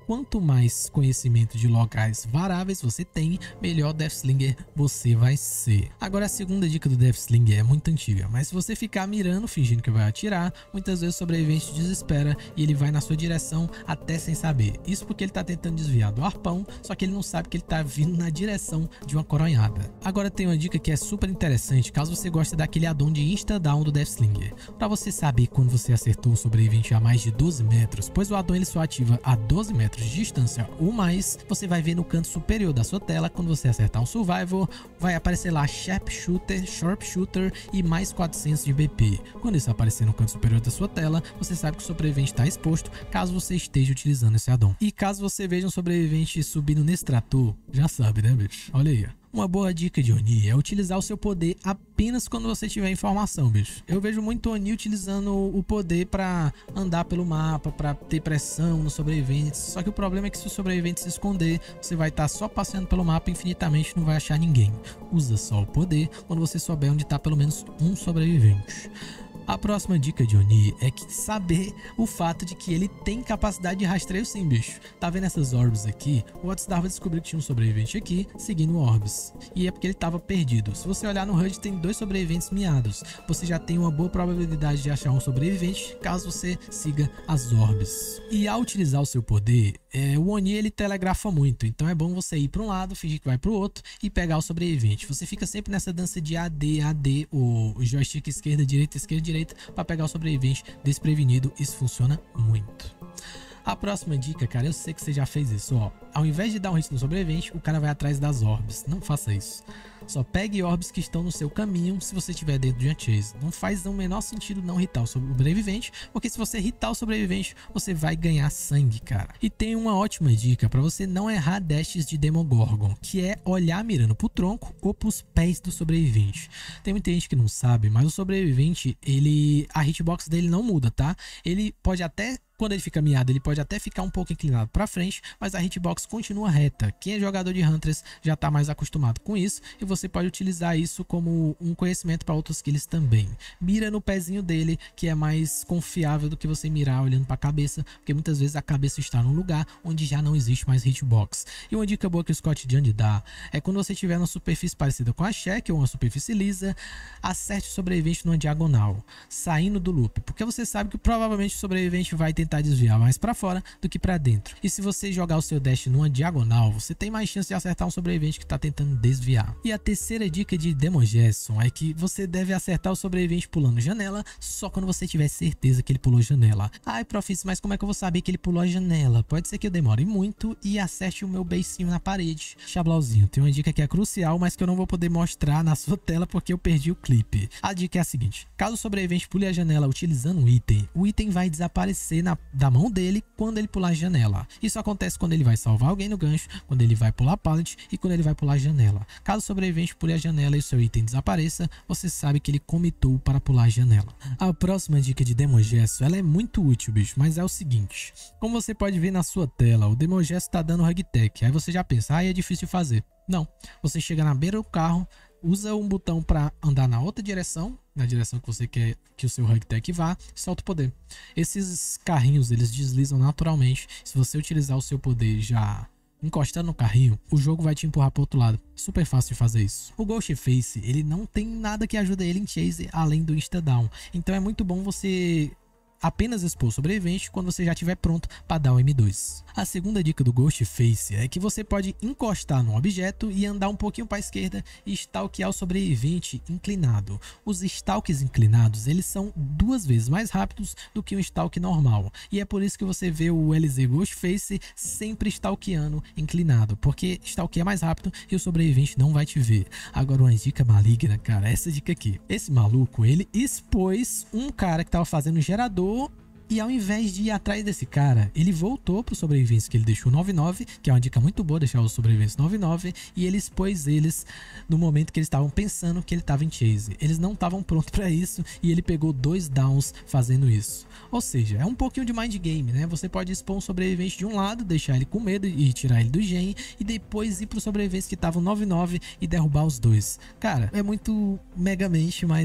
quanto mais conhecimento de locais variáveis você tem, melhor Deathslinger você vai ser. Agora a segunda dica do Deathslinger é muito antiga, mas se você ficar mirando, fingindo que vai atirar, muitas vezes o sobrevivente desespera e ele vai na sua direção até sem saber. Isso porque ele tá tentando desviar do arpão, só que ele não sabe que ele tá vindo na direção de uma coronhada. Agora tem uma dica que é super interessante caso você goste daquele addon de Insta Down do Deathslinger. Para você saber quando você acertou um sobrevivente a mais de 12 metros, pois o addon ele só ativa a 12 metros de distância ou mais, você vai ver no canto superior da sua tela, quando você acertar um survival, vai aparecer lá Sharpshooter e mais 400 de BP. Quando isso aparecer no canto superior da sua tela, você sabe que o sobrevivente está exposto caso você esteja utilizando esse addon. E caso você veja um sobrevivente subindo nesse trator, já sabe, né, bicho? Olha aí, ó. Uma boa dica de Oni é utilizar o seu poder apenas quando você tiver informação, bicho. Eu vejo muito Oni utilizando o poder para andar pelo mapa, para ter pressão nos sobreviventes. Só que o problema é que se o sobrevivente se esconder, você vai estar só passeando pelo mapa infinitamente e não vai achar ninguém. Usa só o poder quando você souber onde está pelo menos um sobrevivente. A próxima dica de Oni é que saber o fato de que ele tem capacidade de rastreio sim, bicho. Tá vendo essas orbs aqui? O WhatsApp descobriu que tinha um sobrevivente aqui, seguindo orbs. E é porque ele tava perdido. Se você olhar no HUD, tem 2 sobreviventes miados. Você já tem uma boa probabilidade de achar um sobrevivente, caso você siga as orbs. E ao utilizar o seu poder, o Oni ele telegrafa muito. Então é bom você ir para um lado, fingir que vai para o outro e pegar o sobrevivente. Você fica sempre nessa dança de AD, o joystick esquerda, direita, para pegar o sobrevivente desprevenido. Isso funciona muito. A próxima dica, cara, eu sei que você já fez isso, ó. Ao invés de dar um hit no sobrevivente, o cara vai atrás das orbs. Não faça isso. Só pegue orbs que estão no seu caminho se você estiver dentro de uma chase. Não faz o menor sentido não hitar o sobrevivente, porque se você hitar o sobrevivente, você vai ganhar sangue, cara. E tem uma ótima dica para você não errar dashes de Demogorgon, que é olhar mirando pro tronco ou pros pés do sobrevivente. Tem muita gente que não sabe, mas o sobrevivente, a hitbox dele não muda, tá? Ele pode até... Quando ele fica miado, ele pode até ficar um pouco inclinado para frente, mas a hitbox continua reta. Quem é jogador de Huntress já está mais acostumado com isso e você pode utilizar isso como um conhecimento para outros kills também. Mira no pezinho dele, que é mais confiável do que você mirar olhando para a cabeça, porque muitas vezes a cabeça está num lugar onde já não existe mais hitbox. E uma dica boa que o Scott Jund dá é quando você estiver numa superfície parecida com a check ou uma superfície lisa, acerte o sobrevivente numa diagonal, saindo do loop, porque você sabe que provavelmente o sobrevivente vai tentar desviar mais para fora do que para dentro. E se você jogar o seu dash numa diagonal, você tem mais chance de acertar um sobrevivente que está tentando desviar. E a terceira dica de Demogesson é que você deve acertar o sobrevivente pulando janela só quando você tiver certeza que ele pulou janela. Ai, Profis, mas como é que eu vou saber que ele pulou a janela? Pode ser que eu demore muito e acerte o meu beicinho na parede. Chablauzinho, tem uma dica que é crucial, mas que eu não vou poder mostrar na sua tela porque eu perdi o clipe. A dica é a seguinte: caso o sobrevivente pule a janela utilizando um item, o item vai desaparecer da mão dele quando ele pular a janela. Isso acontece quando ele vai salvar alguém no gancho, quando ele vai pular pallet e quando ele vai pular a janela. Caso o sobrevivente pule a janela e o seu item desapareça, você sabe que ele comitou para pular a janela. A próxima dica de Demogesso, ela é muito útil, bicho, mas é o seguinte: como você pode ver na sua tela, o Demogesso tá dando hug tech. Aí você já pensa, é difícil de fazer. Não, você chega na beira do carro, usa um botão para andar na outra direção, na direção que você quer que o seu hug tech vá, e solta o poder. Esses carrinhos, eles deslizam naturalmente. Se você utilizar o seu poder já encostando no carrinho, o jogo vai te empurrar para o outro lado. Super fácil de fazer isso. O Ghostface, ele não tem nada que ajude ele em chase além do Insta Down. Então é muito bom você apenas expor o sobrevivente quando você já estiver pronto para dar o M2. A segunda dica do Ghostface é que você pode encostar num objeto e andar um pouquinho para a esquerda e stalkear o sobrevivente inclinado. Os stalks inclinados, eles são 2 vezes mais rápidos do que um stalk normal. E é por isso que você vê o LZ Ghostface sempre stalkeando inclinado, porque stalkeia mais rápido e o sobrevivente não vai te ver. Agora uma dica maligna, cara, essa dica aqui. Esse maluco, ele expôs um cara que tava fazendo gerador e ao invés de ir atrás desse cara, ele voltou pro sobrevivência que ele deixou 99, que é uma dica muito boa deixar os sobreviventes 99, e ele expôs eles no momento que eles estavam pensando que ele estava em chase. Eles não estavam prontos para isso e ele pegou 2 downs fazendo isso. Ou seja, é um pouquinho de mind game, né? Você pode expor um sobrevivente de um lado, deixar ele com medo e tirar ele do gen, e depois ir pro sobreviventes que estavam 99 e derrubar os 2. Cara, é muito megamente, mas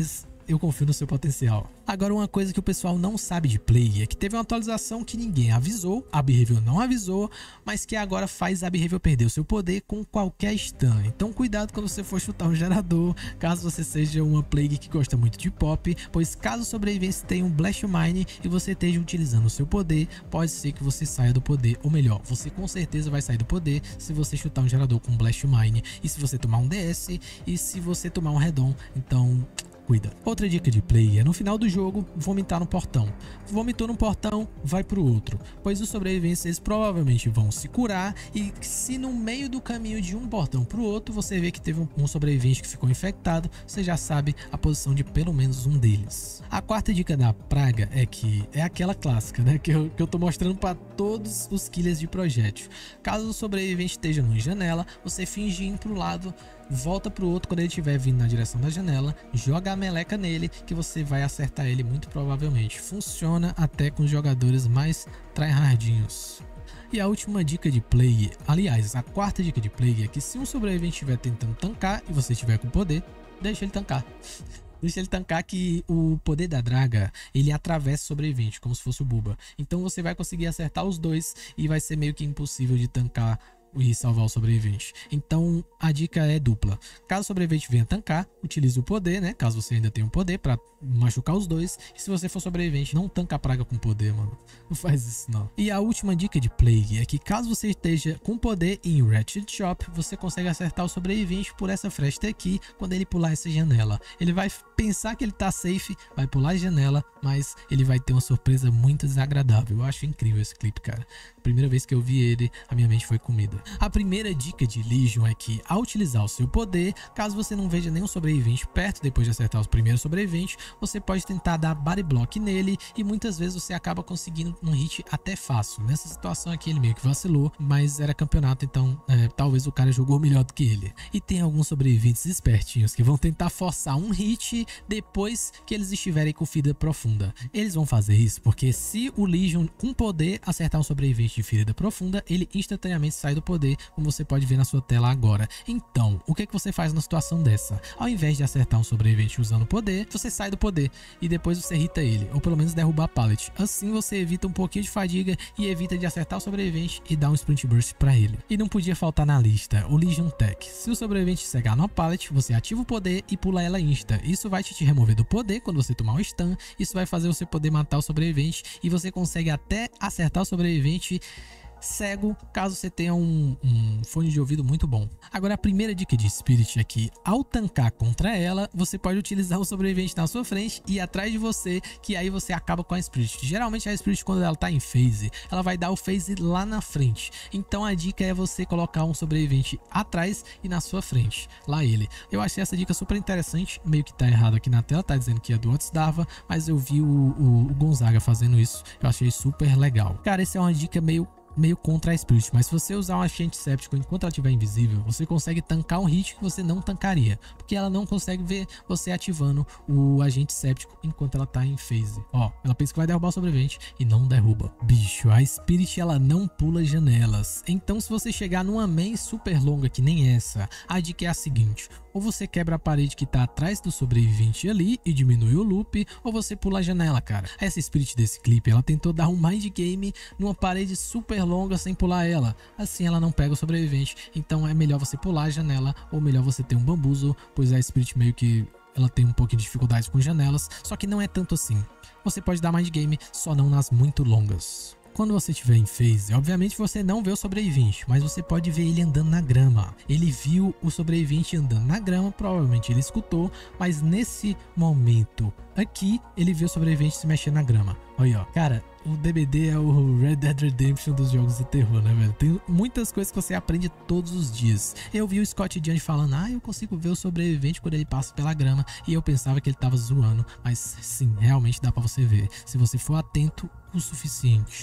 eu confio no seu potencial. Agora, uma coisa que o pessoal não sabe de Plague é que teve uma atualização que ninguém avisou, a Behavior não avisou, mas que agora faz a Behavior perder o seu poder com qualquer stun. Então cuidado quando você for chutar um gerador, caso você seja uma Plague que gosta muito de pop, pois caso o sobrevivente tenha um Blast Mine e você esteja utilizando o seu poder, pode ser que você saia do poder, ou melhor, você com certeza vai sair do poder se você chutar um gerador com Blast Mine, e se você tomar um DS, e se você tomar um Redon. Então cuida. Outra dica de play é no final do jogo vomitar no portão. Vomitou no portão, vai pro outro, pois os sobreviventes eles provavelmente vão se curar, e se no meio do caminho de um portão pro outro você vê que teve um sobrevivente que ficou infectado, você já sabe a posição de pelo menos um deles. A quarta dica da praga é que é aquela clássica, né, que eu tô mostrando para todos os killers de projétil. Caso o sobrevivente esteja numa janela, você finge ir pro lado, volta pro outro quando ele estiver vindo na direção da janela, joga a meleca nele que você vai acertar ele muito provavelmente. Funciona até com os jogadores mais tryhardinhos. E a última dica de play, aliás, a quarta dica de play é que se um sobrevivente estiver tentando tancar e você estiver com poder, deixa ele tancar. Deixa ele tancar, que o poder da draga, ele atravessa o sobrevivente, como se fosse o Buba. Então você vai conseguir acertar os dois e vai ser meio que impossível de tancar e salvar o sobrevivente. Então a dica é dupla. Caso o sobrevivente venha tancar, utilize o poder, né? Caso você ainda tenha um poder pra machucar os dois. E se você for sobrevivente, não tanca a praga com poder, mano. Não faz isso não. E a última dica de Plague é que caso você esteja com poder em Ratchet Shop, você consegue acertar o sobrevivente por essa fresta aqui quando ele pular essa janela. Ele vai pensar que ele tá safe, vai pular a janela, mas ele vai ter uma surpresa muito desagradável. Eu acho incrível esse clipe, cara. A primeira vez que eu vi ele, a minha mente foi comida. A primeira dica de Legion é que, ao utilizar o seu poder, caso você não veja nenhum sobrevivente perto depois de acertar os primeiros sobreviventes, você pode tentar dar body block nele e muitas vezes você acaba conseguindo um hit até fácil. Nessa situação aqui ele meio que vacilou, mas era campeonato, então talvez o cara jogou melhor do que ele. E tem alguns sobreviventes espertinhos que vão tentar forçar um hit depois que eles estiverem com ferida profunda. Eles vão fazer isso porque se o Legion com poder acertar um sobrevivente de ferida profunda, ele instantaneamente sai do poder, como você pode ver na sua tela agora. Então, o que você faz na situação dessa? Ao invés de acertar um sobrevivente usando poder, você sai do poder e depois você irrita ele, ou pelo menos derrubar a pallet. Assim você evita um pouquinho de fadiga e evita de acertar o sobrevivente e dar um sprint burst pra ele. E não podia faltar na lista o Legion Tech. Se o sobrevivente cegar numa pallet, você ativa o poder e pula ela insta. Isso vai te remover do poder quando você tomar um stun, isso vai fazer você poder matar o sobrevivente e você consegue até acertar o sobrevivente cego, caso você tenha um fone de ouvido muito bom. Agora a primeira dica de Spirit é que ao tancar contra ela, você pode utilizar o sobrevivente na sua frente e atrás de você, que aí você acaba com a Spirit. Geralmente a Spirit, quando ela tá em phase, ela vai dar o phase lá na frente. Então a dica é você colocar um sobrevivente atrás e na sua frente, lá ele. Eu achei essa dica super interessante, meio que tá errado aqui na tela, tá dizendo que é do Dava, mas eu vi o Gonzaga fazendo isso, eu achei super legal. Cara, essa é uma dica meio contra a Spirit, mas se você usar um agente séptico enquanto ela estiver invisível, você consegue tancar um hit que você não tancaria, porque ela não consegue ver você ativando o agente séptico enquanto ela tá em phase. Ó, ela pensa que vai derrubar o sobrevivente e não derruba. Bicho, a Spirit ela não pula janelas, então se você chegar numa main super longa que nem essa, a dica é a seguinte: ou você quebra a parede que tá atrás do sobrevivente ali e diminui o loop, ou você pula a janela, cara. Essa Spirit desse clipe, ela tentou dar um mind game numa parede super longa sem pular ela. Assim ela não pega o sobrevivente, então é melhor você pular a janela, ou melhor você ter um bambuzo, pois a Spirit meio que ela tem um pouquinho de dificuldade com janelas, só que não é tanto assim. Você pode dar mind game, só não nas muito longas. Quando você estiver em phase, obviamente você não vê o sobrevivente, mas você pode ver ele andando na grama. Ele viu o sobrevivente andando na grama, provavelmente ele escutou, mas nesse momento aqui, ele viu o sobrevivente se mexer na grama. Olha, ó. Cara, o DBD é o Red Dead Redemption dos jogos de terror, né, velho? Tem muitas coisas que você aprende todos os dias. Eu vi o Scott Young falando, eu consigo ver o sobrevivente quando ele passa pela grama, e eu pensava que ele tava zoando, mas sim, realmente dá pra você ver, se você for atento o suficiente.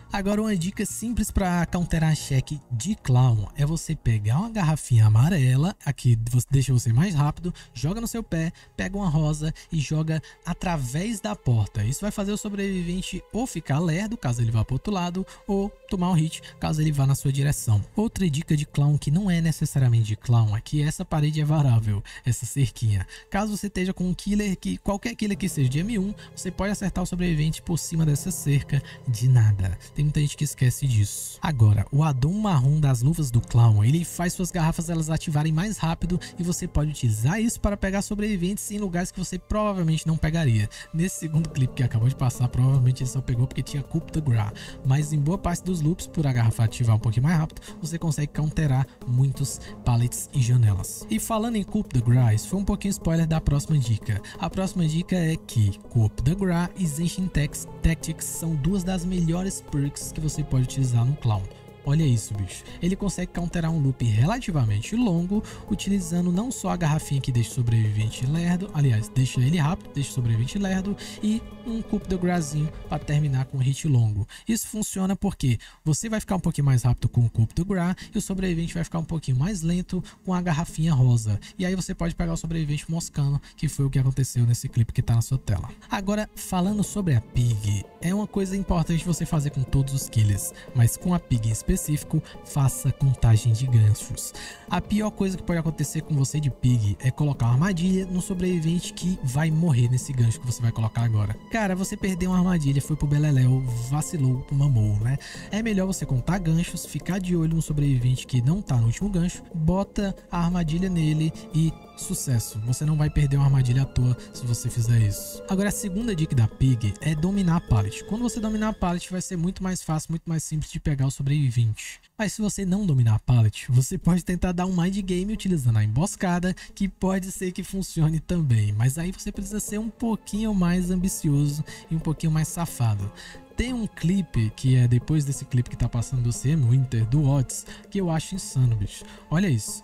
Agora uma dica simples para counterar cheque de clown é você pegar uma garrafinha amarela, aqui deixa você mais rápido, joga no seu pé, pega uma rosa e joga através da porta. Isso vai fazer o sobrevivente ou ficar lerdo, caso ele vá para o outro lado, ou tomar um hit, caso ele vá na sua direção. Outra dica de clown que não é necessariamente de clown é que essa parede é varável, essa cerquinha. Caso você esteja com um killer, qualquer killer que seja de M1, você pode acertar o sobrevivente por cima dessa cerca de nada. Tem muita gente que esquece disso. Agora, o addon marrom das luvas do clown, ele faz suas garrafas elas ativarem mais rápido e você pode utilizar isso para pegar sobreviventes em lugares que você provavelmente não pegaria. Nesse segundo clipe que acabou de passar, provavelmente ele só pegou porque tinha Coup de Grace, mas em boa parte dos loops, por a garrafa ativar um pouquinho mais rápido, você consegue counterar muitos pallets e janelas. E falando em Coup de Grace, foi um pouquinho spoiler da próxima dica. A próxima dica é que Coup de Grace e Zenshin Tactics são duas das melhores perks que você pode utilizar no clown. Olha isso, bicho. Ele consegue counterar um loop relativamente longo, utilizando não só a garrafinha que deixa o sobrevivente lerdo, aliás, deixa ele rápido, deixa o sobrevivente lerdo, e um Coup de Gracezinho para terminar com um hit longo. Isso funciona porque você vai ficar um pouquinho mais rápido com o Coup de Grace e o sobrevivente vai ficar um pouquinho mais lento com a garrafinha rosa. E aí você pode pegar o sobrevivente moscando, que foi o que aconteceu nesse clipe que tá na sua tela. Agora, falando sobre a Pig, é uma coisa importante você fazer com todos os killers, mas com a Pig em específico, faça contagem de ganchos. A pior coisa que pode acontecer com você de Pig é colocar uma armadilha no sobrevivente que vai morrer nesse gancho que você vai colocar agora. Cara, você perdeu uma armadilha, foi pro beleléu, vacilou pro mamou, né? É melhor você contar ganchos, ficar de olho no sobrevivente que não tá no último gancho, bota a armadilha nele e sucesso. Você não vai perder uma armadilha à toa se você fizer isso. Agora, a segunda dica da Pig é dominar a pallet. Quando você dominar a pallet, vai ser muito mais fácil, muito mais simples de pegar o sobrevivente. Mas se você não dominar a pallet, você pode tentar dar um mind game utilizando a emboscada, que pode ser que funcione também. Mas aí você precisa ser um pouquinho mais ambicioso e um pouquinho mais safado. Tem um clipe que é depois desse clipe que tá passando do CM Winter, do Odds, que eu acho insano, bicho. Olha isso.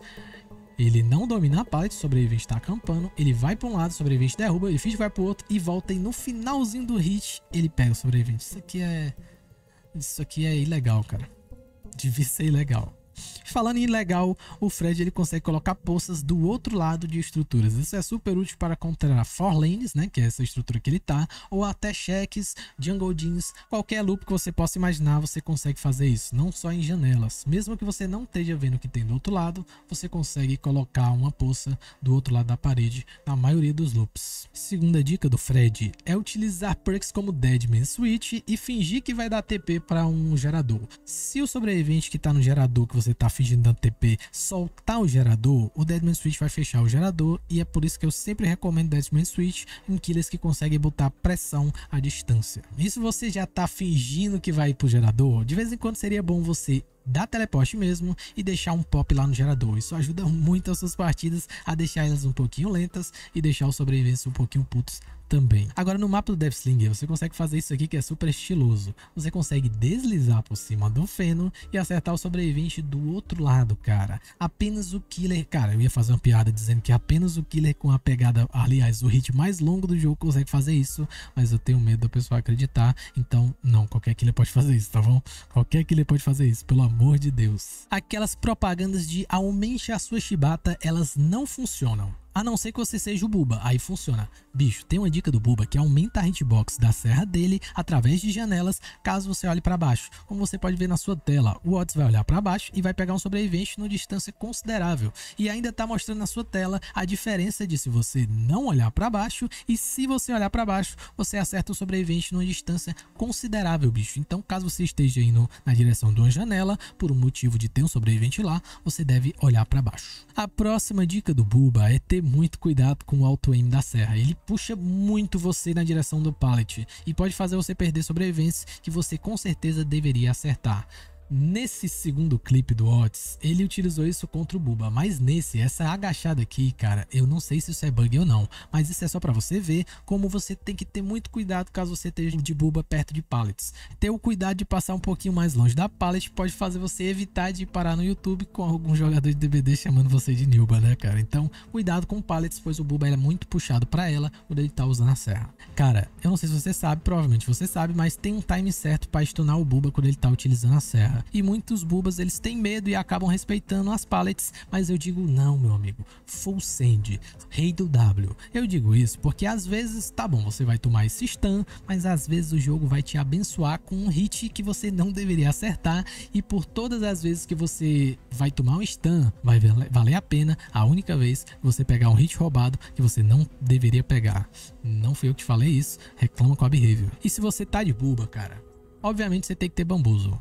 Ele não domina a pallet, o sobrevivente tá acampando, ele vai para um lado, o sobrevivente derruba, ele finge que vai pro outro e volta, e no finalzinho do hit ele pega o sobrevivente. Isso aqui é ilegal, cara. Devia ser ilegal. Falando em ilegal, o Fred ele consegue colocar poças do outro lado de estruturas. Isso é super útil para counterar 4 lanes, né, que é essa estrutura que ele tá, ou até cheques, jungle jeans, qualquer loop que você possa imaginar, você consegue fazer isso, não só em janelas. Mesmo que você não esteja vendo o que tem do outro lado, você consegue colocar uma poça do outro lado da parede na maioria dos loops. Segunda dica do Fred é utilizar perks como Deadman Switch e fingir que vai dar TP para um gerador. Se o sobrevivente que tá no gerador que você tá fingindo dando TP soltar o gerador, o Deadman Switch vai fechar o gerador, e é por isso que eu sempre recomendo Deadman Switch em killers que conseguem botar pressão à distância. E se você já tá fingindo que vai ir pro gerador, de vez em quando seria bom você dar teleporte mesmo e deixar um pop lá no gerador. Isso ajuda muito as suas partidas a deixar elas um pouquinho lentas e deixar os sobreviventes um pouquinho putos também. Agora, no mapa do Deathslinger, você consegue fazer isso aqui que é super estiloso. Você consegue deslizar por cima do feno e acertar o sobrevivente do outro lado, cara. Apenas o killer... Cara, eu ia fazer uma piada dizendo que apenas o killer com a pegada, aliás, o hit mais longo do jogo consegue fazer isso, mas eu tenho medo da pessoa acreditar, então não, qualquer killer pode fazer isso, tá bom? Qualquer killer pode fazer isso, pelo amor de Deus. Aquelas propagandas de aumente a sua chibata, elas não funcionam. A não ser que você seja o Buba, aí funciona. Bicho, tem uma dica do Buba que aumenta a hitbox da serra dele através de janelas caso você olhe para baixo. Como você pode ver na sua tela, o Odds vai olhar para baixo e vai pegar um sobrevivente numa distância considerável. E ainda tá mostrando na sua tela a diferença de se você não olhar para baixo e se você olhar para baixo, você acerta o sobrevivente numa distância considerável, bicho. Então, caso você esteja indo na direção de uma janela, por um motivo de ter um sobrevivente lá, você deve olhar para baixo. A próxima dica do Buba é ter muito cuidado com o auto-aim da serra. Ele puxa muito você na direção do pallet e pode fazer você perder sobreviventes que você com certeza deveria acertar. Nesse segundo clipe do Otis, ele utilizou isso contra o Buba, mas essa agachada aqui, cara, eu não sei se isso é bug ou não, mas isso é só pra você ver como você tem que ter muito cuidado caso você esteja de Buba perto de pallets. Ter o cuidado de passar um pouquinho mais longe da pallet pode fazer você evitar de parar no YouTube com algum jogador de DBD chamando você de Nilba, né, cara? Então, cuidado com pallets, pois o Buba é muito puxado pra ela quando ele tá usando a serra. Cara, eu não sei se você sabe, provavelmente você sabe, mas tem um time certo pra stunar o Buba quando ele tá utilizando a serra. E muitos Bubas, eles têm medo e acabam respeitando as pallets, mas eu digo não, meu amigo, full send, rei do W. Eu digo isso porque às vezes, tá bom, você vai tomar esse stun, mas às vezes o jogo vai te abençoar com um hit que você não deveria acertar, e por todas as vezes que você vai tomar um stun, vai valer a pena a única vez que você pegar um hit roubado que você não deveria pegar. Não fui eu que falei isso, reclama com a Behavior. E se você tá de Buba, cara, obviamente você tem que ter Bamboozle.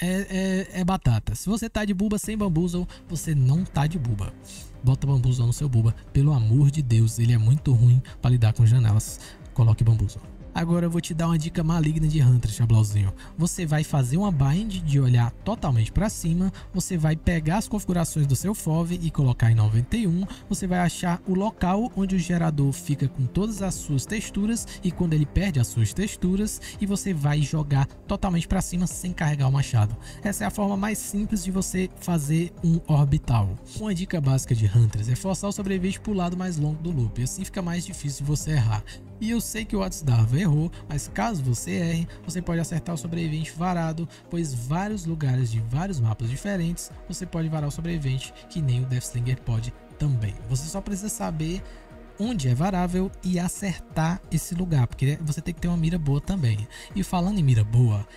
É batata. Se você tá de Buba sem Bamboozle, você não tá de Buba. Bota Bamboozle no seu Buba. Pelo amor de Deus, ele é muito ruim pra lidar com janelas. Coloque Bamboozle. Agora eu vou te dar uma dica maligna de Hunter, Chablauzinho. Você vai fazer uma bind de olhar totalmente para cima, você vai pegar as configurações do seu FOV e colocar em 91, você vai achar o local onde o gerador fica com todas as suas texturas e quando ele perde as suas texturas, e você vai jogar totalmente para cima sem carregar o machado. Essa é a forma mais simples de você fazer um orbital. Uma dica básica de Hunters é forçar o sobrevivente para o lado mais longo do loop, e assim fica mais difícil de você errar. E eu sei que o WhatsApp errou, mas caso você erre, você pode acertar o sobrevivente varado, pois vários lugares de vários mapas diferentes você pode varar o sobrevivente, que nem o Deathslinger pode também. Você só precisa saber onde é varável e acertar esse lugar, porque você tem que ter uma mira boa também. E falando em mira boa,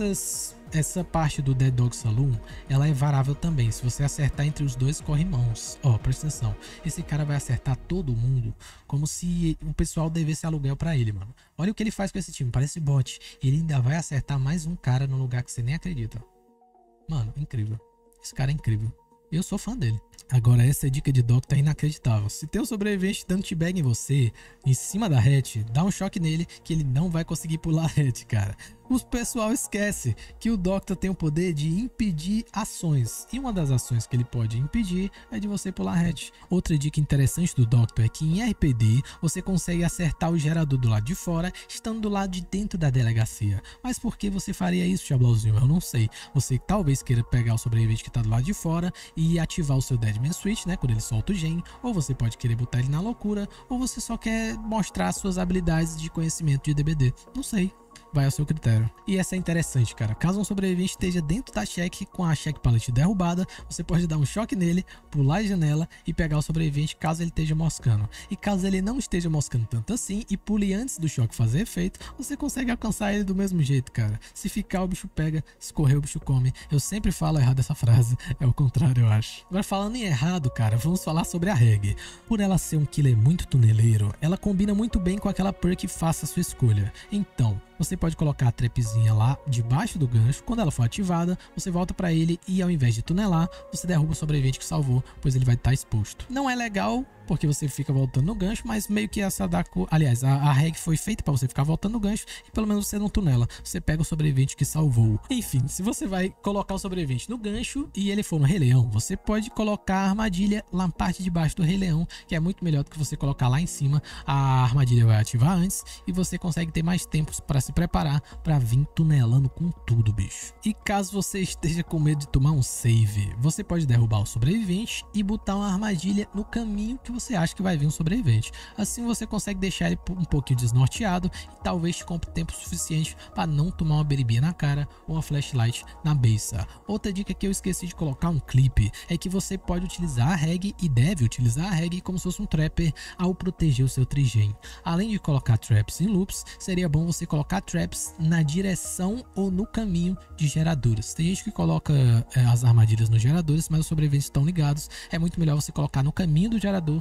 essa parte do Dead Dog Saloon, ela é varável também. Se você acertar entre os dois corrimãos, ó, presta atenção, esse cara vai acertar todo mundo como se o pessoal devesse aluguel pra ele, mano. Olha o que ele faz com esse time, parece bot. Ele ainda vai acertar mais um cara no lugar que você nem acredita. Mano, incrível. Esse cara é incrível. Eu sou fã dele. Agora, essa dica de Doc tá inacreditável. Se tem um sobrevivente dando T-Bag em você, em cima da hatch, dá um choque nele que ele não vai conseguir pular a hatch, cara. O pessoal esquece que o Doctor tem o poder de impedir ações. E uma das ações que ele pode impedir é de você pular a hatch. Outra dica interessante do Doctor é que em RPD você consegue acertar o gerador do lado de fora, estando do lado de dentro da delegacia. Mas por que você faria isso, Chablauzinho? Eu não sei. Você talvez queira pegar o sobrevivente que tá do lado de fora e ativar o seu Deadman Switch, né, quando ele solta o gen, ou você pode querer botar ele na loucura, ou você só quer mostrar suas habilidades de conhecimento de DBD. Não sei. Vai ao seu critério. E essa é interessante, cara. Caso um sobrevivente esteja dentro da check com a check pallet derrubada, você pode dar um choque nele, pular a janela e pegar o sobrevivente caso ele esteja moscando. E caso ele não esteja moscando tanto assim e pule antes do choque fazer efeito, você consegue alcançar ele do mesmo jeito, cara. Se ficar, o bicho pega, se correr, o bicho come. Eu sempre falo errado essa frase, é o contrário, eu acho. Agora, falando em errado, cara, vamos falar sobre a Reg. Por ela ser um killer muito tuneleiro, ela combina muito bem com aquela perk Faça a Sua Escolha. Então, você pode colocar a trapzinha lá debaixo do gancho. Quando ela for ativada, você volta pra ele e ao invés de tunelar, você derruba o sobrevivente que salvou, pois ele vai estar exposto. Não é legal porque você fica voltando no gancho, mas meio que essa aliás, a reg foi feita para você ficar voltando no gancho e pelo menos você não tunela. Você pega o sobrevivente que salvou. Enfim, se você vai colocar o sobrevivente no gancho e ele for no Rei Leão, você pode colocar a armadilha lá na parte de baixo do Rei Leão, que é muito melhor do que você colocar lá em cima. A armadilha vai ativar antes e você consegue ter mais tempo para se preparar para vir tunelando com tudo, bicho. E caso você esteja com medo de tomar um save, você pode derrubar o sobrevivente e botar uma armadilha no caminho que você acha que vai vir um sobrevivente. Assim você consegue deixar ele um pouquinho desnorteado e talvez te compre tempo suficiente para não tomar uma beribia na cara ou uma flashlight na beiça. Outra dica que eu esqueci de colocar um clipe é que você pode utilizar a reg e deve utilizar a reg como se fosse um trapper ao proteger o seu trigen. Além de colocar traps em loops, seria bom você colocar traps na direção ou no caminho de geradores. Tem gente que coloca as armadilhas nos geradores, mas os sobreviventes estão ligados. É muito melhor você colocar no caminho do gerador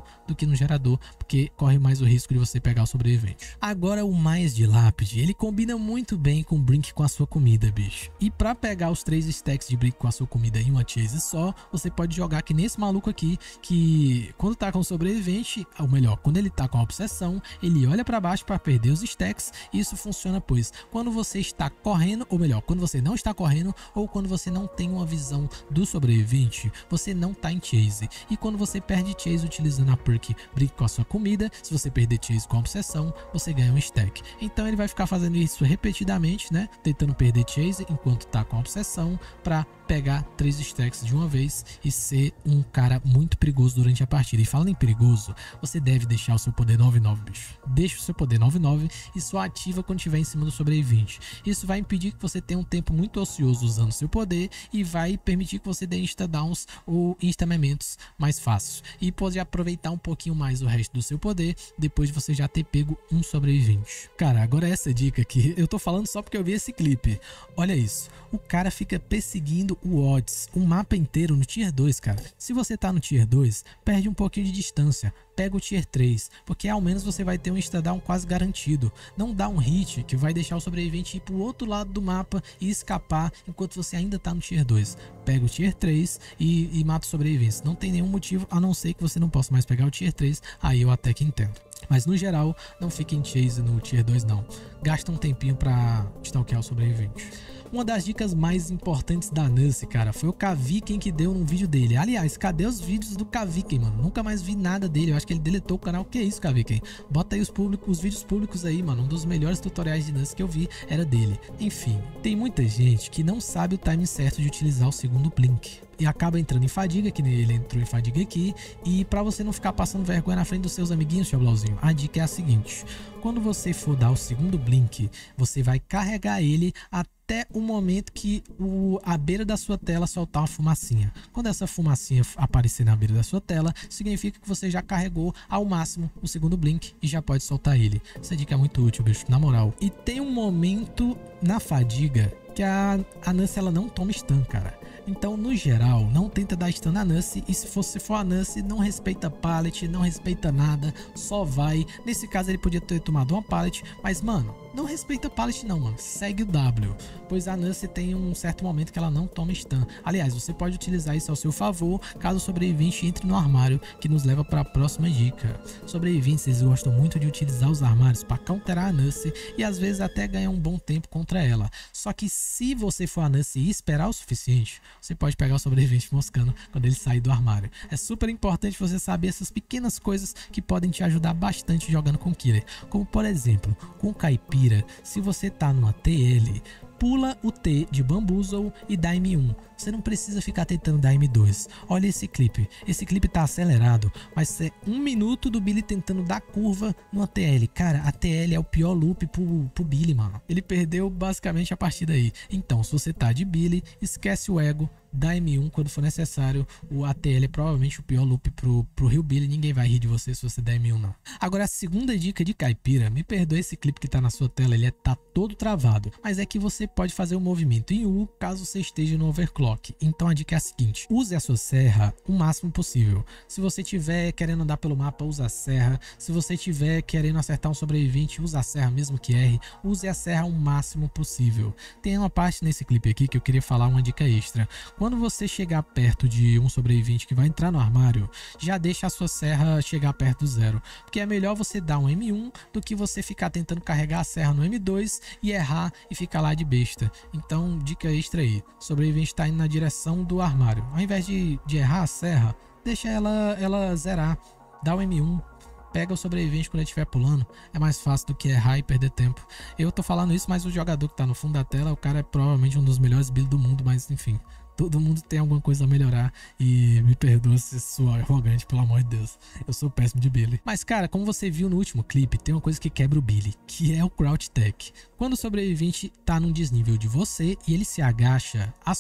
do que no gerador, porque corre mais o risco de você pegar o sobrevivente. Agora o mais de lápide, ele combina muito bem com o Brink com a sua comida, bicho. E pra pegar os 3 stacks de Brink com a sua comida em uma chase só, você pode jogar aqui nesse maluco aqui, que quando tá com o sobrevivente, ou melhor, quando ele tá com a obsessão, ele olha pra baixo para perder os stacks. E isso funciona pois quando você está correndo, ou melhor, quando você não está correndo, ou quando você não tem uma visão do sobrevivente, você não tá em chase. E quando você perde chase utilizando a perk Brink com a sua comida, se você perder chase com a obsessão, você ganha um stack. Então ele vai ficar fazendo isso repetidamente, né, tentando perder chase enquanto tá com a obsessão, para pegar 3 stacks de uma vez e ser um cara muito perigoso durante a partida. E falando em perigoso, você deve deixar o seu poder 99, bicho. Deixa o seu poder 99 e só ativa quando estiver em cima do sobrevivente. Isso vai impedir que você tenha um tempo muito ocioso usando seu poder e vai permitir que você dê insta-downs ou insta-mementos mais fácil. E pode aproveitar um pouquinho mais o resto do seu poder depois de você já ter pego um sobrevivente. Cara, agora essa dica aqui, eu tô falando só porque eu vi esse clipe. Olha isso, o cara fica perseguindo o odds, o mapa inteiro no tier 2, cara. Se você tá no tier 2, perde um pouquinho de distância, pega o tier 3, porque ao menos você vai ter um insta-down quase garantido. Não dá um hit que vai deixar o sobrevivente ir pro outro lado do mapa e escapar enquanto você ainda tá no tier 2. Pega o tier 3 e mata o sobrevivente. Não tem nenhum motivo, a não ser que você não possa mais pegar o tier 3, aí eu até que entendo. Mas no geral, não fique em chase no tier 2 não. Gasta um tempinho pra stalkear o sobrevivente. Uma das dicas mais importantes da Nance, cara, foi o Kaviken que deu num vídeo dele. Aliás, cadê os vídeos do Kaviken, mano? Nunca mais vi nada dele. Eu acho que ele deletou o canal. Que isso, Kaviken? Bota aí os vídeos públicos aí, mano. Um dos melhores tutoriais de Nance que eu vi era dele. Enfim, tem muita gente que não sabe o timing certo de utilizar o segundo Blink e acaba entrando em fadiga, que ele entrou em fadiga aqui. E pra você não ficar passando vergonha na frente dos seus amiguinhos, Chablauzinho, a dica é a seguinte: quando você for dar o segundo Blink, você vai carregar ele até o momento que a beira da sua tela soltar uma fumacinha. Quando essa fumacinha aparecer na beira da sua tela, significa que você já carregou ao máximo o segundo Blink e já pode soltar ele. Essa dica é muito útil, bicho, na moral. E tem um momento na fadiga que a Nance ela não toma stun, cara. Então, no geral, não tenta dar stun na Nance, e se você for a Nance, não respeita pallet, não respeita nada, só vai. Nesse caso ele podia ter tomado uma pallet, mas mano, não respeita pallet não, mano, segue o W, pois a Nance tem um certo momento que ela não toma stun. Aliás, você pode utilizar isso ao seu favor, caso o sobrevivente entre no armário, que nos leva para a próxima dica. Sobreviventes, eles gostam muito de utilizar os armários para counterar a Nance e às vezes até ganhar um bom tempo contra ela. Só que se você for a Nance e esperar o suficiente, você pode pegar o sobrevivente moscando quando ele sair do armário. É super importante você saber essas pequenas coisas que podem te ajudar bastante jogando com Killer. Como por exemplo, com Caipira, se você tá numa TL, pula o T de Bamboozle e dá M1. Você não precisa ficar tentando dar M2. Olha esse clipe. Esse clipe tá acelerado, mas é 1 minuto do Billy tentando dar curva numa TL. Cara, a TL é o pior loop pro Billy, mano. Ele perdeu basicamente a partida aí. Então, se você tá de Billy, esquece o ego, dá M1 quando for necessário. O ATL é provavelmente o pior loop pro Rio Billy. Ninguém vai rir de você se você der M1 não. Agora, a segunda dica de Caipira, me perdoe esse clipe que tá na sua tela, ele tá todo travado, mas é que você pode fazer o movimento em U caso você esteja no overclock. Então a dica é a seguinte: use a sua serra o máximo possível. Se você estiver querendo andar pelo mapa, use a serra. Se você estiver querendo acertar um sobrevivente, use a serra mesmo que erre. Use a serra o máximo possível. Tem uma parte nesse clipe aqui que eu queria falar, uma dica extra. Quando você chegar perto de um sobrevivente que vai entrar no armário, já deixa a sua serra chegar perto do zero, porque é melhor você dar um M1 do que você ficar tentando carregar a serra no M2 e errar e ficar lá de besta. Então, dica extra aí: o sobrevivente tá indo na direção do armário, ao invés de errar a serra, deixa ela zerar, dá o M1, pega o sobrevivente quando ele estiver pulando. É mais fácil do que errar e perder tempo. Eu tô falando isso, mas o jogador que tá no fundo da tela, o cara é provavelmente um dos melhores builds do mundo, mas enfim, todo mundo tem alguma coisa a melhorar. E me perdoa se sou arrogante, pelo amor de Deus, eu sou péssimo de Billy. Mas cara, como você viu no último clipe, tem uma coisa que quebra o Billy, que é o crouch tech. Quando o sobrevivente tá num desnível de você e ele se agacha, a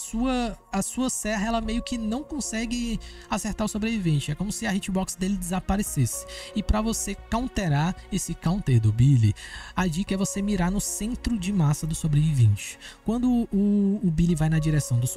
sua serra ela meio que não consegue acertar o sobrevivente. É como se a hitbox dele desaparecesse. E para você counterar esse counter do Billy, a dica é você mirar no centro de massa do sobrevivente. Quando o Billy vai na direção do survival,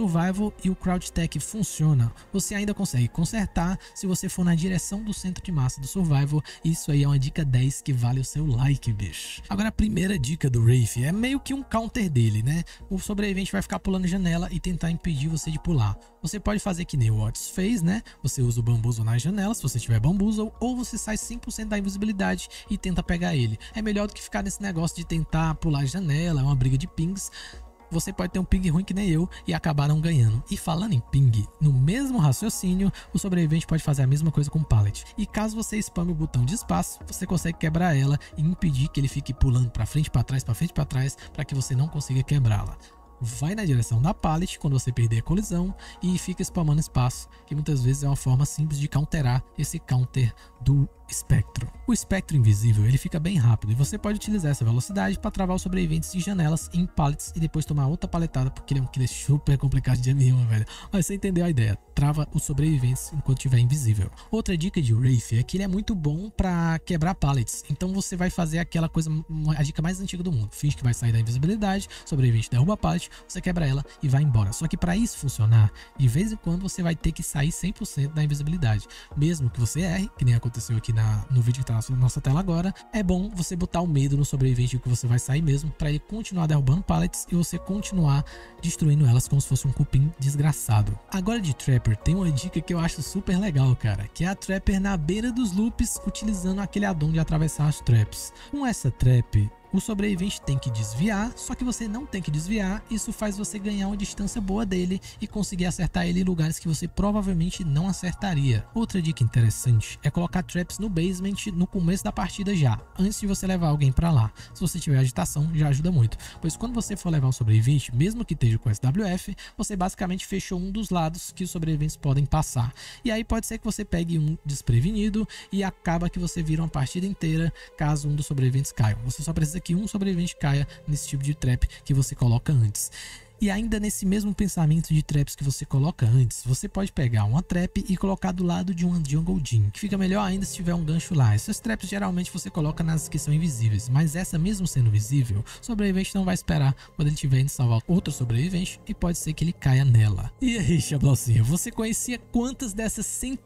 Survival e o Crowd Tech funciona, você ainda consegue consertar se você for na direção do centro de massa do Survival. Isso aí é uma dica 10 que vale o seu like, bicho. Agora a primeira dica do Wraith é meio que um counter dele, né? O sobrevivente vai ficar pulando janela e tentar impedir você de pular. Você pode fazer que nem o Otis fez, né? Você usa o Bamboozle nas janelas, se você tiver Bamboozle, ou você sai 100% da invisibilidade e tenta pegar ele. É melhor do que ficar nesse negócio de tentar pular a janela, é uma briga de pings. Você pode ter um ping ruim que nem eu e acabar não ganhando. E falando em ping, no mesmo raciocínio, o sobrevivente pode fazer a mesma coisa com o pallet. E caso você spame o botão de espaço, você consegue quebrar ela e impedir que ele fique pulando para frente, para trás, para frente, para trás, para que você não consiga quebrá-la. Vai na direção da pallet quando você perder a colisão e fica spamando espaço, que muitas vezes é uma forma simples de counterar esse counter do espectro. O espectro invisível ele fica bem rápido e você pode utilizar essa velocidade para travar os sobreviventes de janelas em pallets e depois tomar outra paletada, porque ele é um killer super complicado de M1, velho. Mas você entendeu a ideia, trava os sobreviventes enquanto estiver invisível. Outra dica de Wraith é que ele é muito bom para quebrar pallets, então você vai fazer aquela coisa, a dica mais antiga do mundo, finge que vai sair da invisibilidade, sobrevivente derruba a pallet, você quebra ela e vai embora. Só que para isso funcionar, de vez em quando você vai ter que sair 100% da invisibilidade, mesmo que você erre, que nem aconteceu aqui no vídeo que tá na nossa tela agora. É bom você botar o medo no sobrevivente que você vai sair mesmo, para ele continuar derrubando pallets e você continuar destruindo elas como se fosse um cupim desgraçado. Agora de Trapper tem uma dica que eu acho super legal, cara, que é a Trapper na beira dos loops, utilizando aquele addon de atravessar as traps. Com essa trap, o sobrevivente tem que desviar, só que você não tem que desviar, isso faz você ganhar uma distância boa dele e conseguir acertar ele em lugares que você provavelmente não acertaria. Outra dica interessante é colocar traps no basement no começo da partida já, antes de você levar alguém pra lá. Se você tiver agitação, já ajuda muito, pois quando você for levar um sobrevivente, mesmo que esteja com SWF, você basicamente fechou um dos lados que os sobreviventes podem passar. E aí pode ser que você pegue um desprevenido e acaba que você vira uma partida inteira caso um dos sobreviventes caia. Você só precisa que um sobrevivente caia nesse tipo de trap que você coloca antes. E ainda nesse mesmo pensamento de traps que você coloca antes, você pode pegar uma trap e colocar do lado de uma Jungle Gym, que fica melhor ainda se tiver um gancho lá. Essas traps geralmente você coloca nas que são invisíveis, mas essa mesmo sendo visível, o sobrevivente não vai esperar quando ele estiver indo salvar outro sobrevivente e pode ser que ele caia nela. E aí, Chablocinho, você conhecia quantas dessas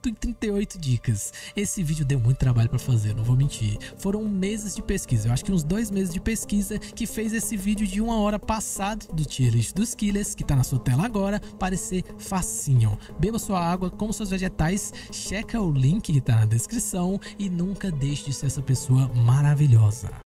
138 dicas? Esse vídeo deu muito trabalho para fazer, não vou mentir. Foram meses de pesquisa, eu acho que uns 2 meses de pesquisa que fez esse vídeo de 1 hora passado do tier list dos killers, que tá na sua tela agora, parecer facinho. Beba sua água, coma seus vegetais, checa o link que tá na descrição e nunca deixe de ser essa pessoa maravilhosa.